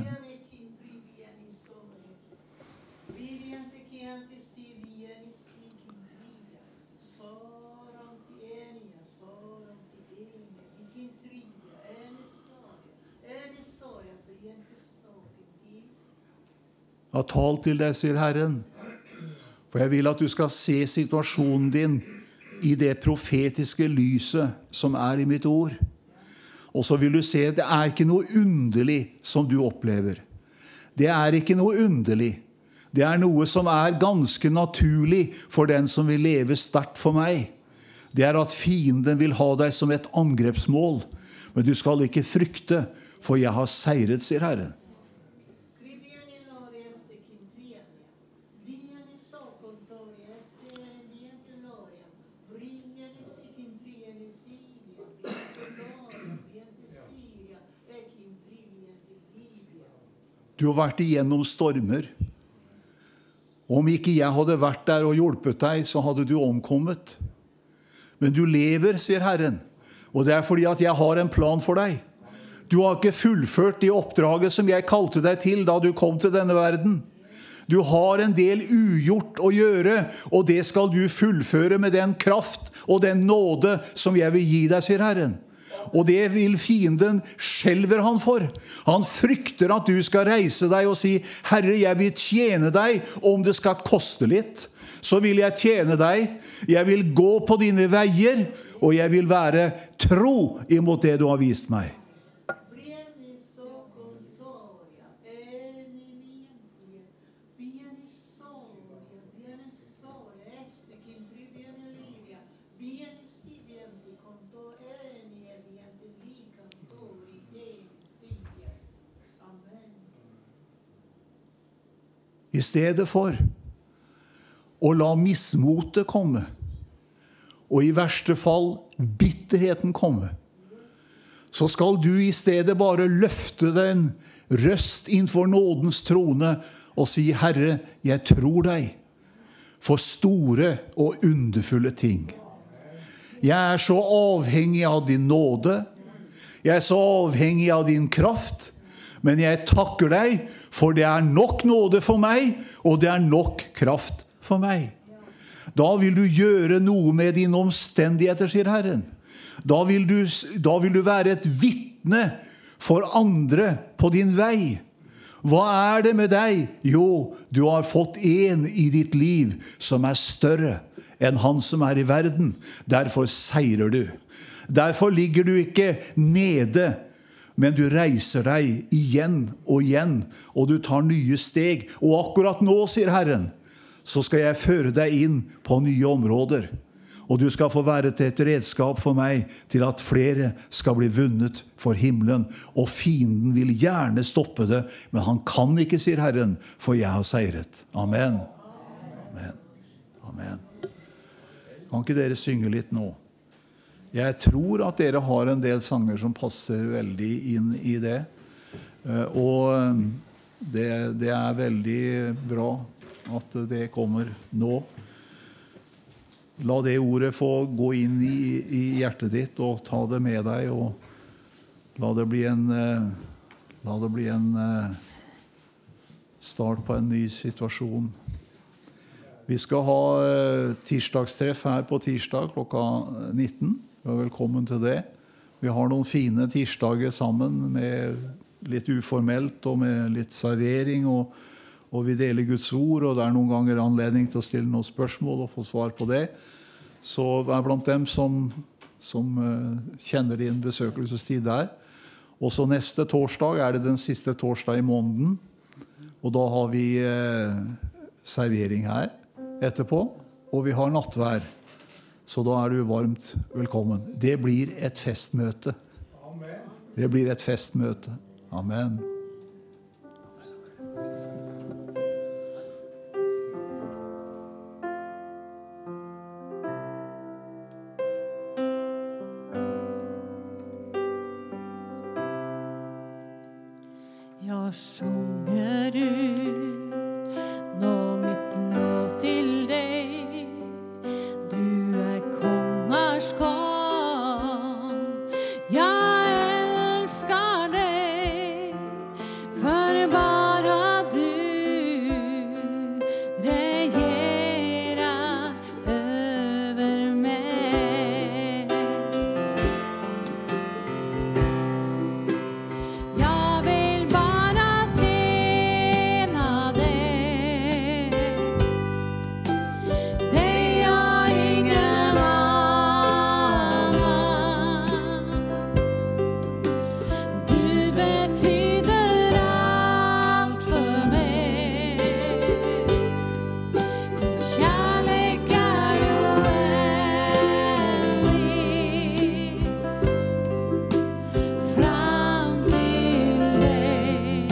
Ja, tal til deg, sier Herren. For jeg vil at du skal se situasjonen din i det profetiske lyset som er i mitt ord. Og så vil du se at det er ikke noe underlig som du opplever. Det er ikke noe underlig. Det er noe som er ganske naturlig for den som vil leve sterkt for meg. Det er at fienden vil ha deg som et angrepsmål. Men du skal ikke frykte, for jeg har seiret, sier Herren. Du har vært igjennom stormer. Om ikke jeg hadde vært der og hjulpet deg, så hadde du omkommet. Men du lever, sier Herren. Og det er fordi at jeg har en plan for deg. Du har ikke fullført det oppdraget som jeg kalte deg til da du kom til denne verden. Du har en del ugjort å gjøre, og det skal du fullføre med den kraft og den nåde som jeg vil gi deg, sier Herren. Og det vil fienden skjelver han for. Han frykter at du skal reise deg og si, Herre, jeg vil tjene deg, om det skal koste litt. Så vil jeg tjene deg. Jeg vil gå på dine veier, og jeg vil være tro imot det du har vist meg. I stedet for å la mismotet komme, og i verste fall bitterheten komme, så skal du i stedet bare løfte den røst innenfor nådens trone og si, Herre, jeg tror deg for store og underfulle ting. Jeg er så avhengig av din nåde, jeg er så avhengig av din kraft, men jeg takker deg, for det er nok nåde for meg, og det er nok kraft for meg. Da vil du gjøre noe med dine omstendigheter, sier Herren. Da vil du, da vil du være et vittne for andre på din vei. Hva er det med deg? Jo, du har fått en i ditt liv som er større enn han som er i verden. Derfor seirer du. Derfor ligger du ikke nede, men du reiser deg igjen og igjen, og du tar nye steg. Og akkurat nå, sier Herren, så skal jeg føre deg inn på nye områder. Og du skal få være til et redskap for meg til at flere skal bli vunnet for himmelen. Og fienden vil gjerne stoppe det, men han kan ikke, sier Herren, for jeg har seiret. Amen. Amen. Amen. Kan ikke dere synge litt nå? Jeg tror at dere har en del sanger som passer veldig inn i det. Og det, det er veldig bra. at det kommer nå. La det ordet få gå inn i, i hjertet ditt og ta det med deg, og la det bli en, la det bli en start på en ny situasjon. Vi skal ha tirsdagstreff her på tirsdag klokka nitten. Du er velkommen til det. Vi har noen fine tirsdager sammen med litt uformelt og med litt servering, og, og vi deler Guds ord, og det er noen ganger anledning til å stille noen spørsmål og få svar på det. Så vær blant dem som, som kjenner din besøkelsestid der. Også neste torsdag er det den siste torsdag i måneden, og da har vi eh, servering her etterpå, og vi har nattvær. Så da er du varmt velkommen. Det blir et festmøte. Amen. Det blir et festmøte. Amen. Jag sjunger ut nå mitt lov til deg. Du er kongers kong. Jeg elsker deg, for bare du regjerer over meg. Jeg vil bare tjene deg, deg og ingen annen. Du betyder alt for meg. Din kjærlighet er uendelig. Fram til deg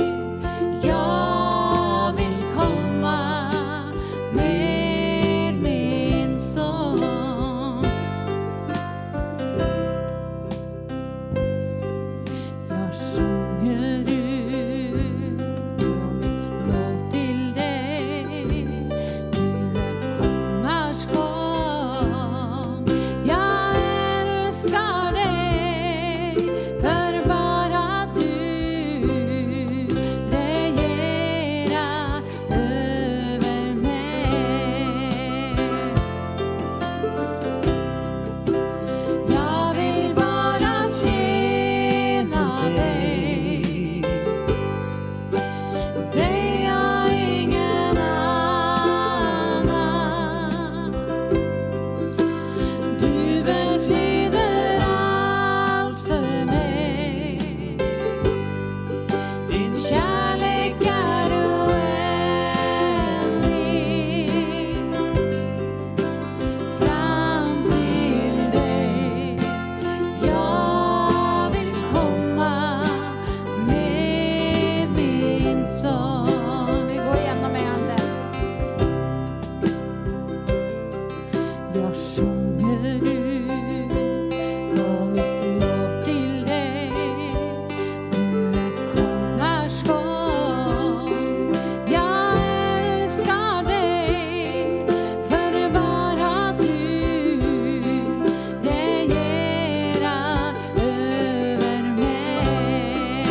jeg vil komme med min sång. Jeg sjunger ut nå mitt lov til deg. Du er kongers kong. Jeg elsker deg, for bare du regjerer over meg. Jeg vil bare tjene deg, deg og ingen annen. Du betyder alt for meg. Din kjærlighet er uendelig. Fram til deg jeg vil komme med min sång. Vi går gjennom en gang det. Jeg sjunger ut nå mitt lov til deg. Du er kongers kong. Jeg elsker deg, for bare du regjerer over meg.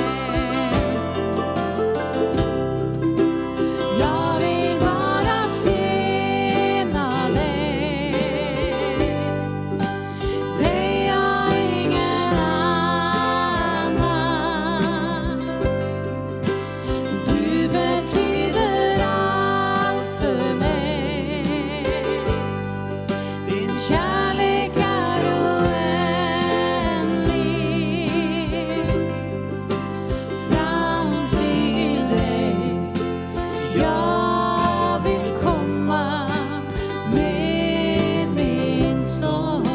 Jeg vil bare tjene deg, deg og ingen annen. Du betyder alt for meg. Din kjærlighet er uendelig. Fram til deg jeg vil komme med min sång.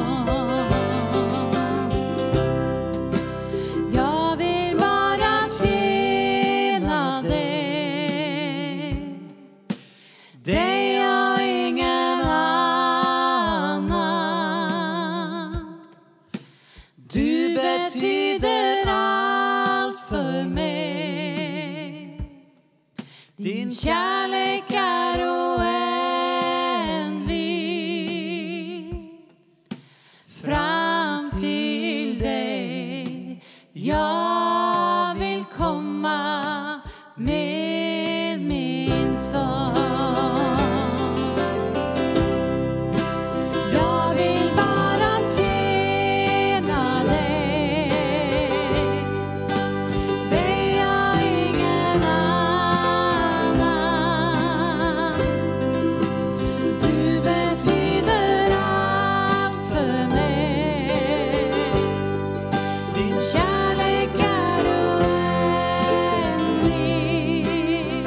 Jeg vil bare tjene deg, deg og ingen annen. Du betyder alt for meg. Din kjærlighet er uendelig. Jag vill komma med min sång. Jag vill bara tjäna dig. Det är ingen annan. Du betyder allt för mig. Din kärlek är oändlig.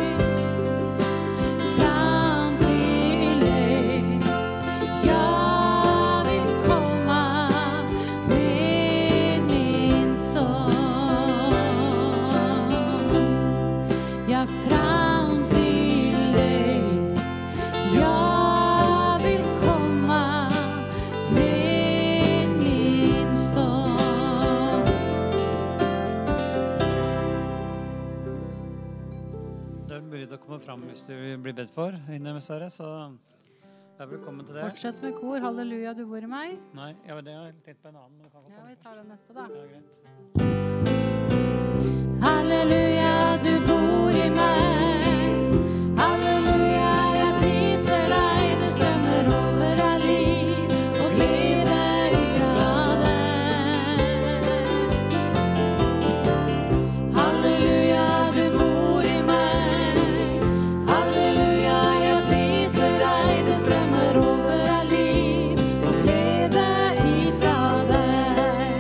Fram till dig. Jag vill komma med min sång. Ja, fram till dig. Jag vill komma med min sång. Det er mulig å komme fram hvis du blir bedt for inne med Sverre, så er velkommen til det. Fortsett med kor. Halleluja, du bor i meg. Nei, ja, men det har jeg tenkt på en annen, men du kan få Ja, komme. vi tar den etterpå da. Ja, greit. Halleluja, du bor i meg. Halleluja, jeg priser deg. Det strømmer over av liv og glede ifra deg. Halleluja, du bor i meg. Halleluja, jeg priser deg. Det strømmer over av liv og glede ifra deg.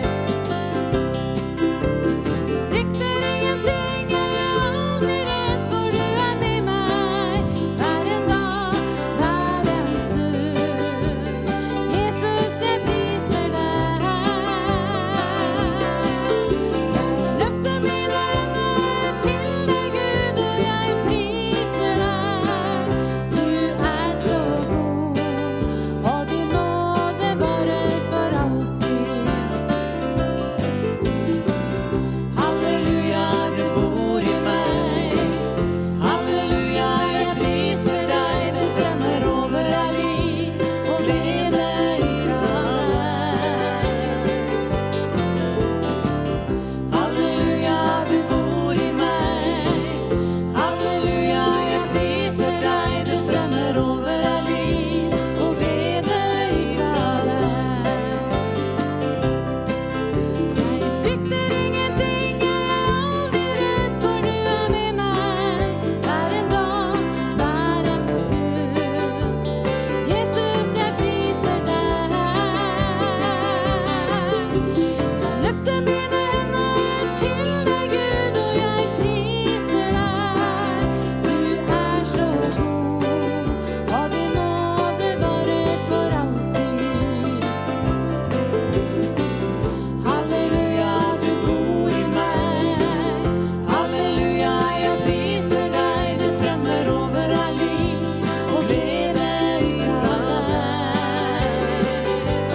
Frykter ingenting, jeg er aldri redd, for du er med meg hver en dag, hver en stund. Jesus, jeg priser deg. Jeg løfter mine hender til deg, Gud, og jeg priser deg. Du er så god, og din nåde varer for alltid. Halleluja, du bor i meg. Halleluja, jeg priser deg. Det strømmer over av liv og glede ifra deg. Halleluja, du bor i meg. Halleluja, jeg priser deg. Det strømmer over av liv og glede ifra deg. Jeg frykter ingenting, jeg er aldri redd, for du er med meg hver en dag, hver en stund. Jesus, jeg priser deg. Jeg løfter mine hender til deg, Gud, og jeg priser deg. Du er så god, og din nåde varer for alltid. Halleluja, du bor i meg. Halleluja, jeg priser deg. Det strømmer over av liv og glede ifra deg.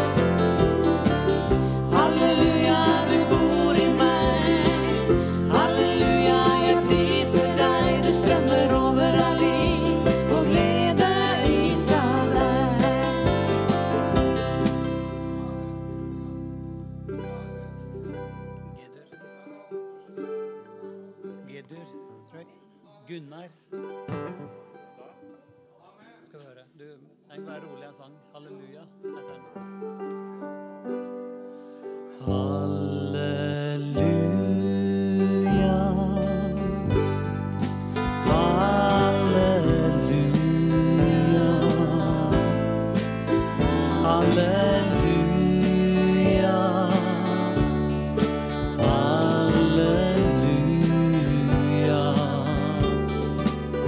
Halleluja, du bor i meg. Halleluja, jeg priser deg. Det strømmer over av liv og glede ifra deg. Gedur. Gedur, tror jeg. Gunnar. Skal vi høre. Du, nei, vær rolig en sang. Halleluja. heter den. Halleluja. Halleluja. Halleluja. Halleluja.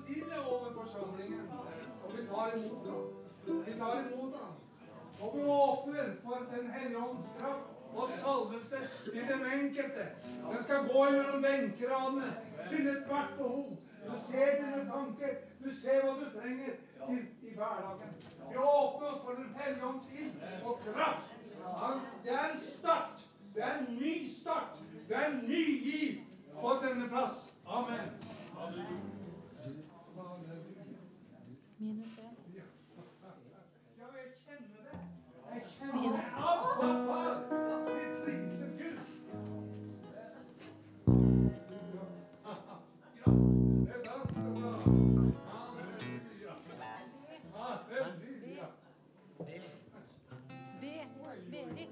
velsigne over forsamlingen. Og vi tar imot ham. Vi tar imot ham. Og vi åpner for Den hellige ånds kraft og salvelse til den enkelte. Den skal gå gjennom benkeradene, fylle ethvert behov. Du ser dine tanker, du ser hva du trenger til i hverdagen. Vi åpner for Den hellige ånds ild og kraft. Det er en start. Det er en ny start. Det er en ny giv på denne plass. Amen. Minus en. Ja, jeg kjenner det. Jeg kjenner det. Abba, far. Vi priser Gud. Ja, det er sant. Halleluja. Halleluja. Be. Berit.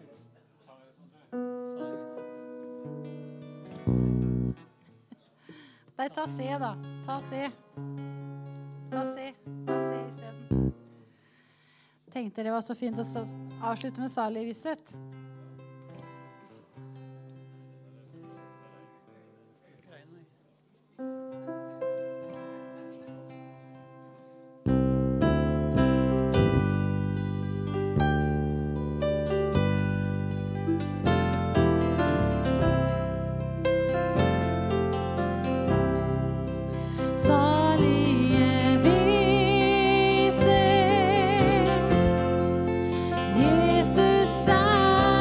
Nei, ta C, da. Ta C. Ta C. Ta C i stedet. Tenkte det var så fint å avslutte med salig visshet. Jesus er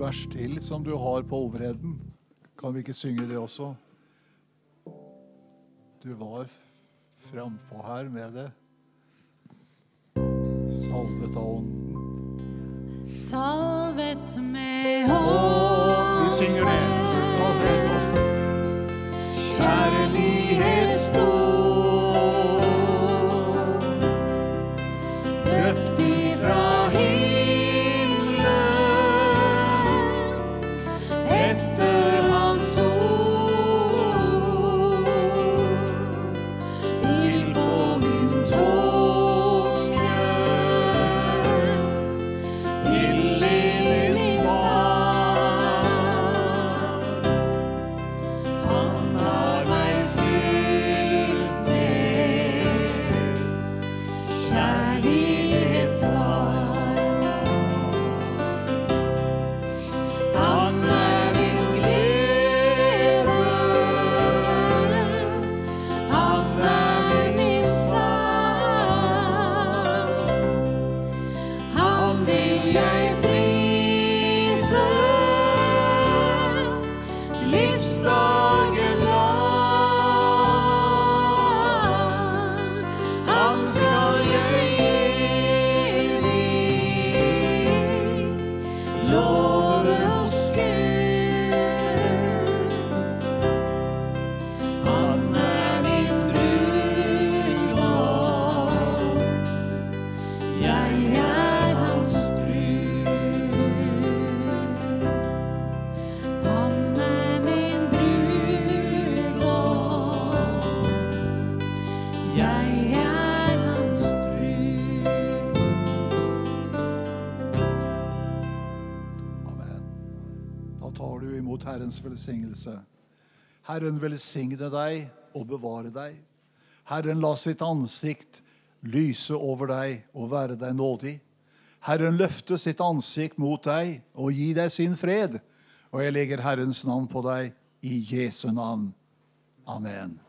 vers til som du har på overheden. Kan vi ikke synge det også? Du var frempå her med det. Salvet av ånden. Salvet med ånd. Vi synger det. La oss reise oss. Kjærlighetsstål, døpt ifra himmelen, etter hans ord, ild på min tunge, ild i min barn. Han har meg fylt med kjærlighet varm. Han er min glede, han er min sang. Han vil jeg prise livsdagen lang. Han skal jeg evig love hos Gud. Han er min brudgom, jeg er hans brud. Han er min brudgom, jeg er hans brud. Amen. Da tar du imot Herrens velsignelse. Herren velsigne deg og bevare deg. Herren la sitt ansikt lyse over deg og være deg nådig. Herren løfte sitt ansikt mot deg og gi deg sin fred. Og jeg legger Herrens navn på deg i Jesu navn. Amen.